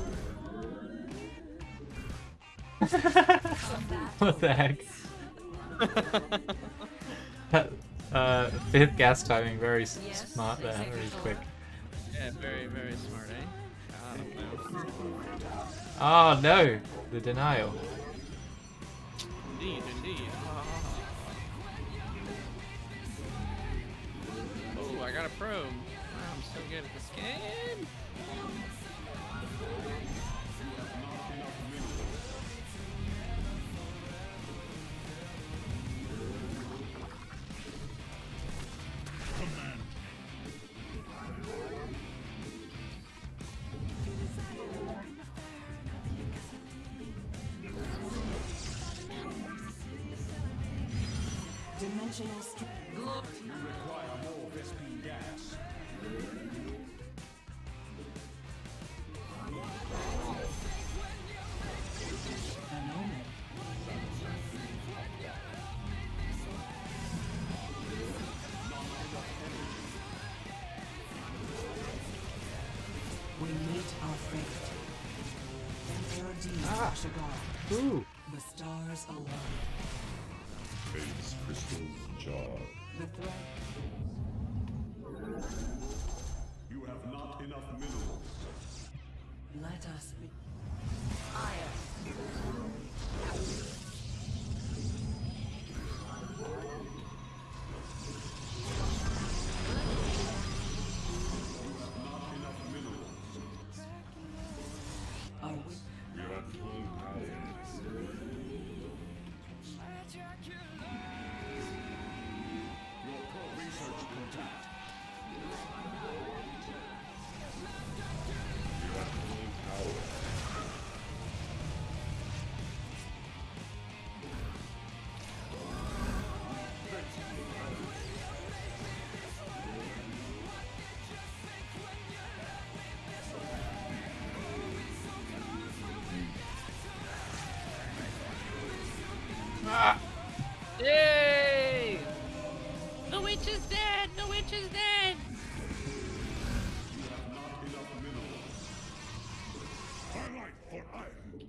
What the heck? That, uh, fifth gas timing, very s- Yes, smart there, very executor. quick. Yeah, very, very smart, eh? I don't know. Oh no, the denial. Indeed, indeed. Oh, I got a probe. Wow, I'm so good at this game. command. Dimensional strength. You require more Vespene gas. An omen. We meet our fate. Emperor Demon Shagar. Ooh. The stars align. Fate's crystal jar. The threat. You have not enough minerals. Let us be. Fire. Are we? You're at full power. Your pro-research contact. You're at full power. Yay! The witch is dead! The witch is dead! Twilight for iron.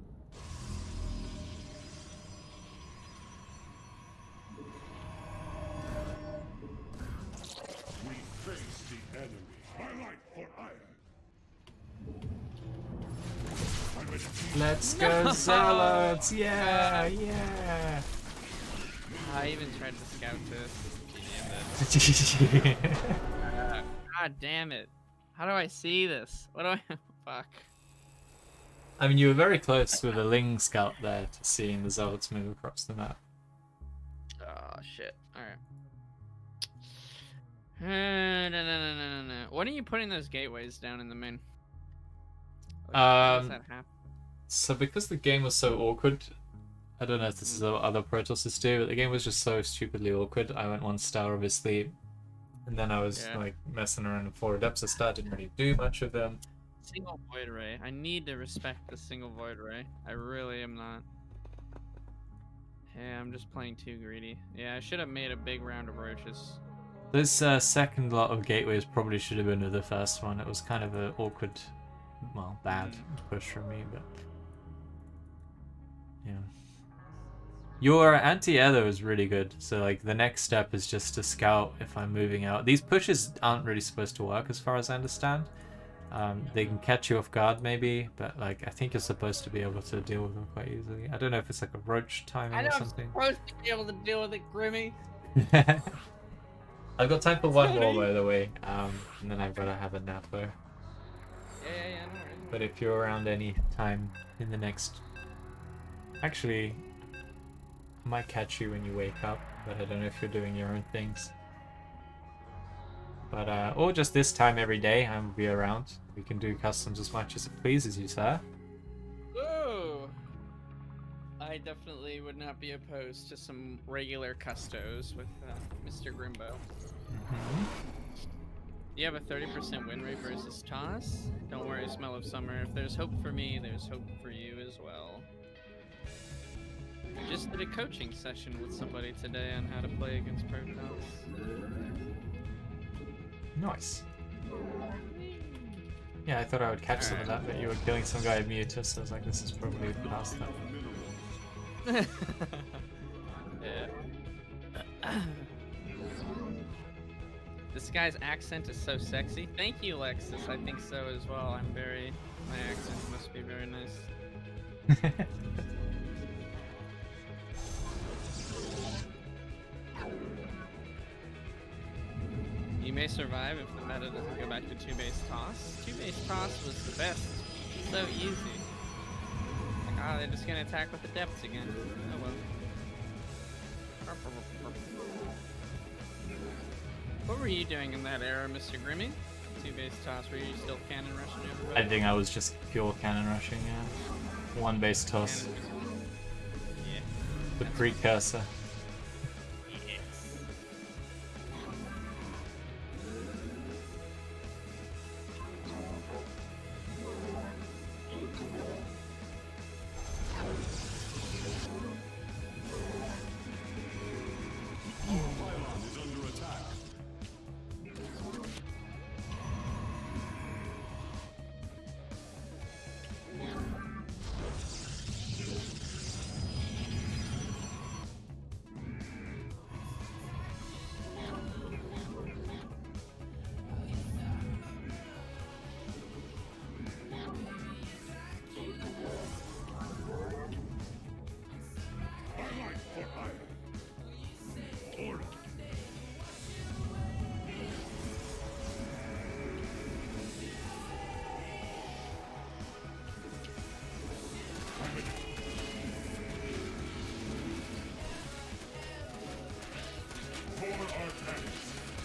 We face the enemy. Twilight for iron. I'm ready to Let's go, Zealots! Yeah, yeah. I even tried to scout this. Damn it. Uh, God damn it. How do I see this? What do I... Fuck. I mean, you were very close with a Ling Scout there to seeing the Zealots move across the map. Oh, shit. Alright. Uh, no, no, no, no, no, no. When are you putting those gateways down in the main? Like, how does Um, that happen? So because the game was so awkward, I don't know if this is what other Protoss do, but the game was just so stupidly awkward. I went one star, obviously. And then I was Yeah. like messing around in Four Depths of Star, didn't really do much of them. Single Void Ray. I need to respect the single Void Ray. I really am not. Yeah, I'm just playing too greedy. Yeah, I should have made a big round of roaches. This uh, second lot of gateways probably should have been with the first one. It was kind of an awkward, well, bad push from me, but yeah. Your anti-air though is really good. So like the next step is just to scout if I'm moving out. These pushes aren't really supposed to work as far as I understand. Um, they can catch you off guard maybe, but like I think you're supposed to be able to deal with them quite easily. I don't know if it's like a roach timing I know or I'm something. supposed to be able to deal with it, Grimmy. I've got time for one more, Sorry. by the way, um, and then I've got to have a nap though. Yeah, yeah, yeah. No worries. But if you're around any time in the next... Actually, I might catch you when you wake up, but I don't know if you're doing your own things. But, uh, or just this time every day, I will be around. We can do customs as much as it pleases you, sir. Ooh. I definitely would not be opposed to some regular custos with uh, Mister Grimbo. Mm-hmm. You have a thirty percent win rate versus Toss? Don't worry, Smell of Summer. If there's hope for me, there's hope for you as well. Just did a coaching session with somebody today on how to play against Protoss. Nice. Yeah, I thought I would catch some of that, but you were killing some guy at Mutus, so I was like, this is probably past that. Yeah. This guy's accent is so sexy. Thank you, Lexus. I think so as well. I'm very... My accent must be very nice. You may survive if the meta doesn't go back to two-base toss. Two-base toss was the best. So easy. Like, ah, oh, they're just gonna attack with the depths again. Oh well. What were you doing in that era, Mister Grimmy? Two-base toss, were you still cannon rushing everybody? I think I was just pure cannon rushing, yeah. One base toss. Cannon- Yeah. The precursor. Yes. Pylon is under attack. Highlight for hire. Order. For our tanks.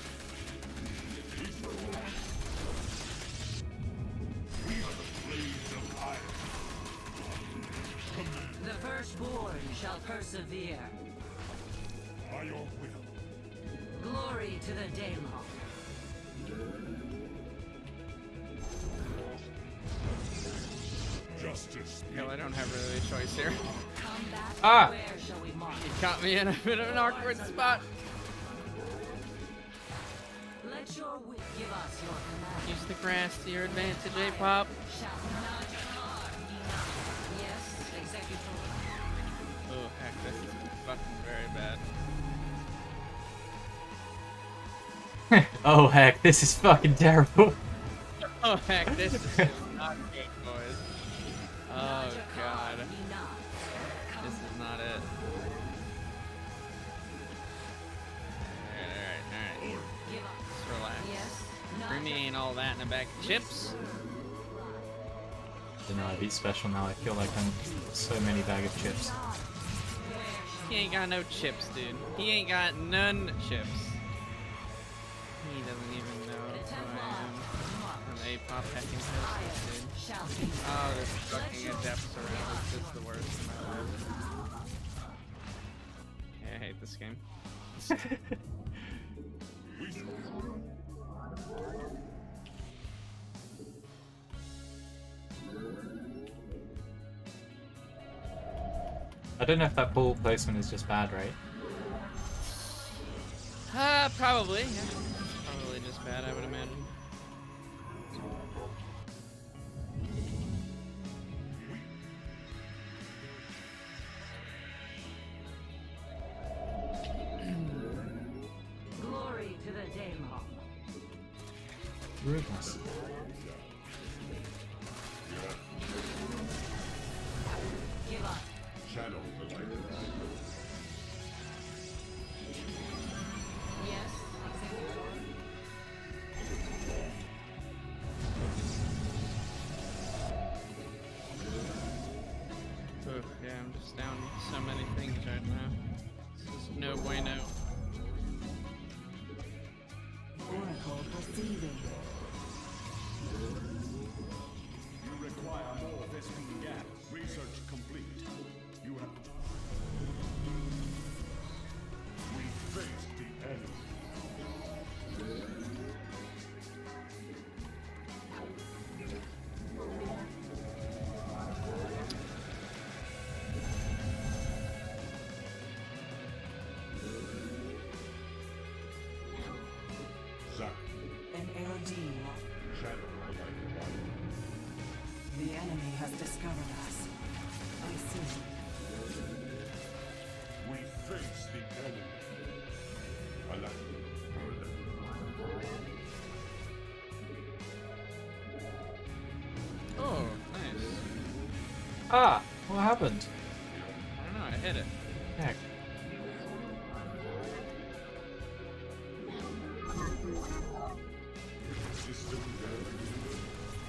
We are the blades of iron. Command The firstborn shall persevere. by your will. Glory to the Daylong. Justice. No, I don't have really a choice here. Combat, Ah! where shall we march? He caught me in a bit of an awkward spot. Let your wit give us your command. Use the grass to your advantage, A-Pop. Shall not harm. Yes, executor. Oh, heck, this is fucking very bad. Oh heck, this is fucking terrible. Oh, heck, this is just not good, boys. Oh, God. This is not it. Alright, alright, alright. Give up. Just relax. Yes, not Grimmy ain't all that in a bag of chips. You know, I beat special now. I feel like I'm so many bag of chips. He ain't got no chips, dude. He ain't got none chips. He doesn't even know who I am. I'm A-Pop hacking toast, dude. shall be. Oh, there's fucking adepts around. It's just the worst in my life. Okay, I hate this game. We I don't know if that ball placement is just bad, right? Uh, probably. Yeah. Probably just bad, I would imagine. Glory to the Daemon. Rudeness. Give us. Channel the light. Yes. Oof, yeah, I'm just down so many things right now. This is no bueno. Oracle perceiving. You require more Vespene gas. Research complete. You have... We face the enemy. Zack, An L G. channel the light. The enemy has discovered us. I see. We face the enemy. Alert. Oh, nice. Ah! What happened? I don't know, I hit it. Heck. System damage.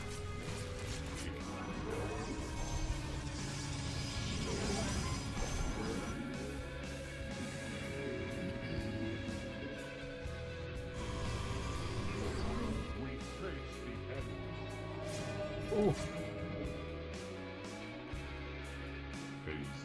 We face the enemy. Oof. Phase.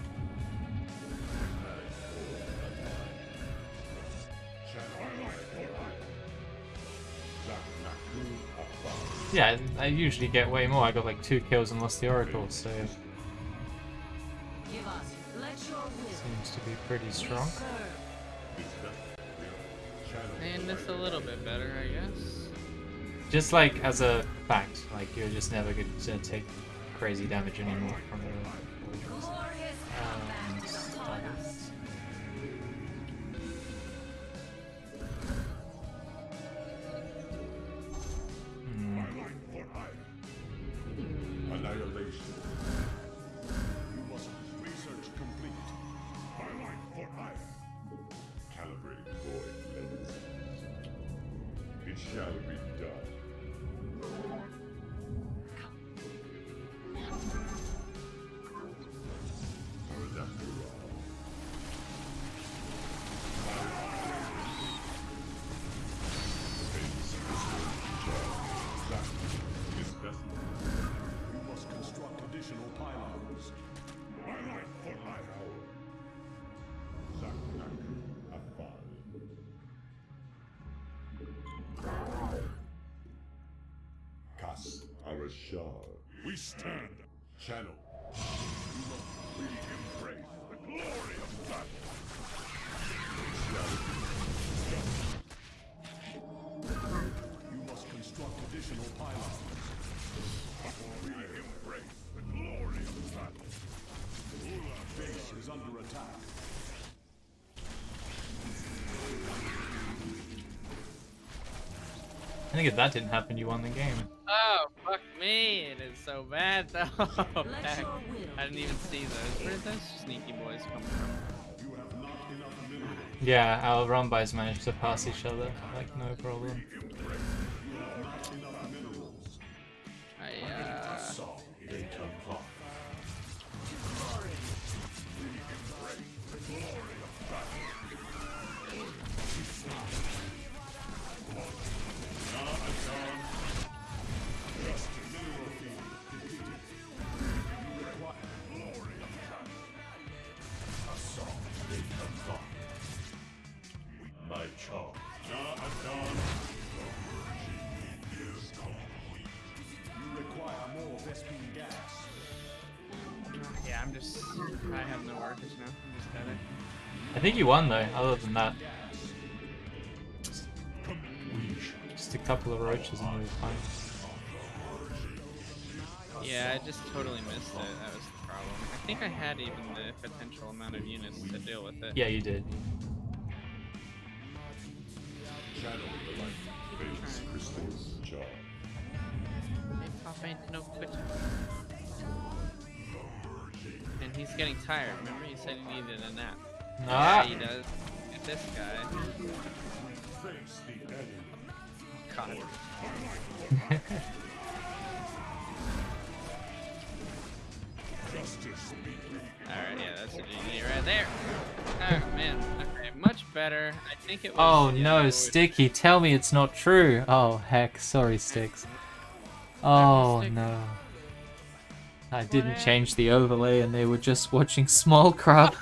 Channel light. Zack Naku Abba. Yeah, I usually get way more. I got like two kills and lost the Oracle, so it Give us. Let your will seems to be pretty strong. serve. And this a little bit better, I guess. Just like as a fact, like you're just never going to take crazy damage anymore from the Voidress. Glorious Um, combat is upon us. hmm. Annihilation. You must research complete. Calibrate void lenses. It shall be done. Adapt. You must construct additional pylons. Cast Arashar. We stand. Channel. We embrace the glory of battle. You must construct additional pylons. We embrace the glory of battle. Base is under attack. I think if that didn't happen, you won the game. Oh, fuck me. It is so bad, though. Let Heck. your will I didn't even see those. Where did those sneaky boys come from? You have not enough minerals. Yeah, our Rumbys managed to pass each other, like no problem. Not enough minerals. I, uh... My charge. I'm just. I have no archers now. I'm just dead. I think you won though, other than that. Just a couple of roaches and you're fine. Yeah, I just totally missed it. That was the problem. I think I had even the potential amount of units to deal with it. Yeah, you did. Shadow the light. Face crystals jar. Hey, Pop ain't no quitter. And he's getting tired. Remember, he said he needed a nap. Ah. Yeah, he does. Look at this guy. Face the enemy. God. Justice be Alright, yeah, that's a G G right there. Oh man, okay, much better. I think it was. Oh yeah, no, it was- Sticky, tell me it's not true. Oh heck, sorry Sticks. Oh Stick. no. I didn't change the overlay and they were just watching Smallcraft.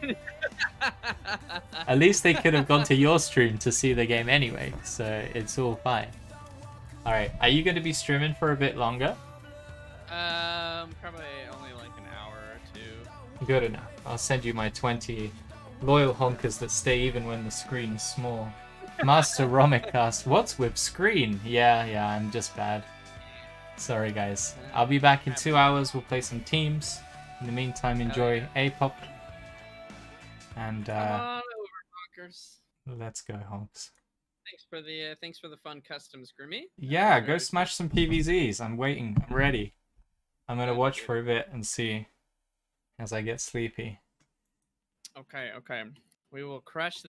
At least they could have gone to your stream to see the game anyway, so it's all fine. Alright, are you going to be streaming for a bit longer? Um, probably only like an hour or two. Good enough. I'll send you my twenty loyal honkers that stay even when the screen is small. Master Romicast, what's with screen? Yeah, yeah, I'm just bad. Sorry guys. I'll be back in two hours. We'll play some teams. In the meantime, enjoy A-pop. And Come uh, on over, Honkers. let's go, honks. Thanks for the uh, thanks for the fun customs, Grimmy. Yeah, Uh, go very smash some P V Zs. I'm waiting. I'm ready. I'm gonna watch for a bit and see as I get sleepy. Okay, okay. We will crush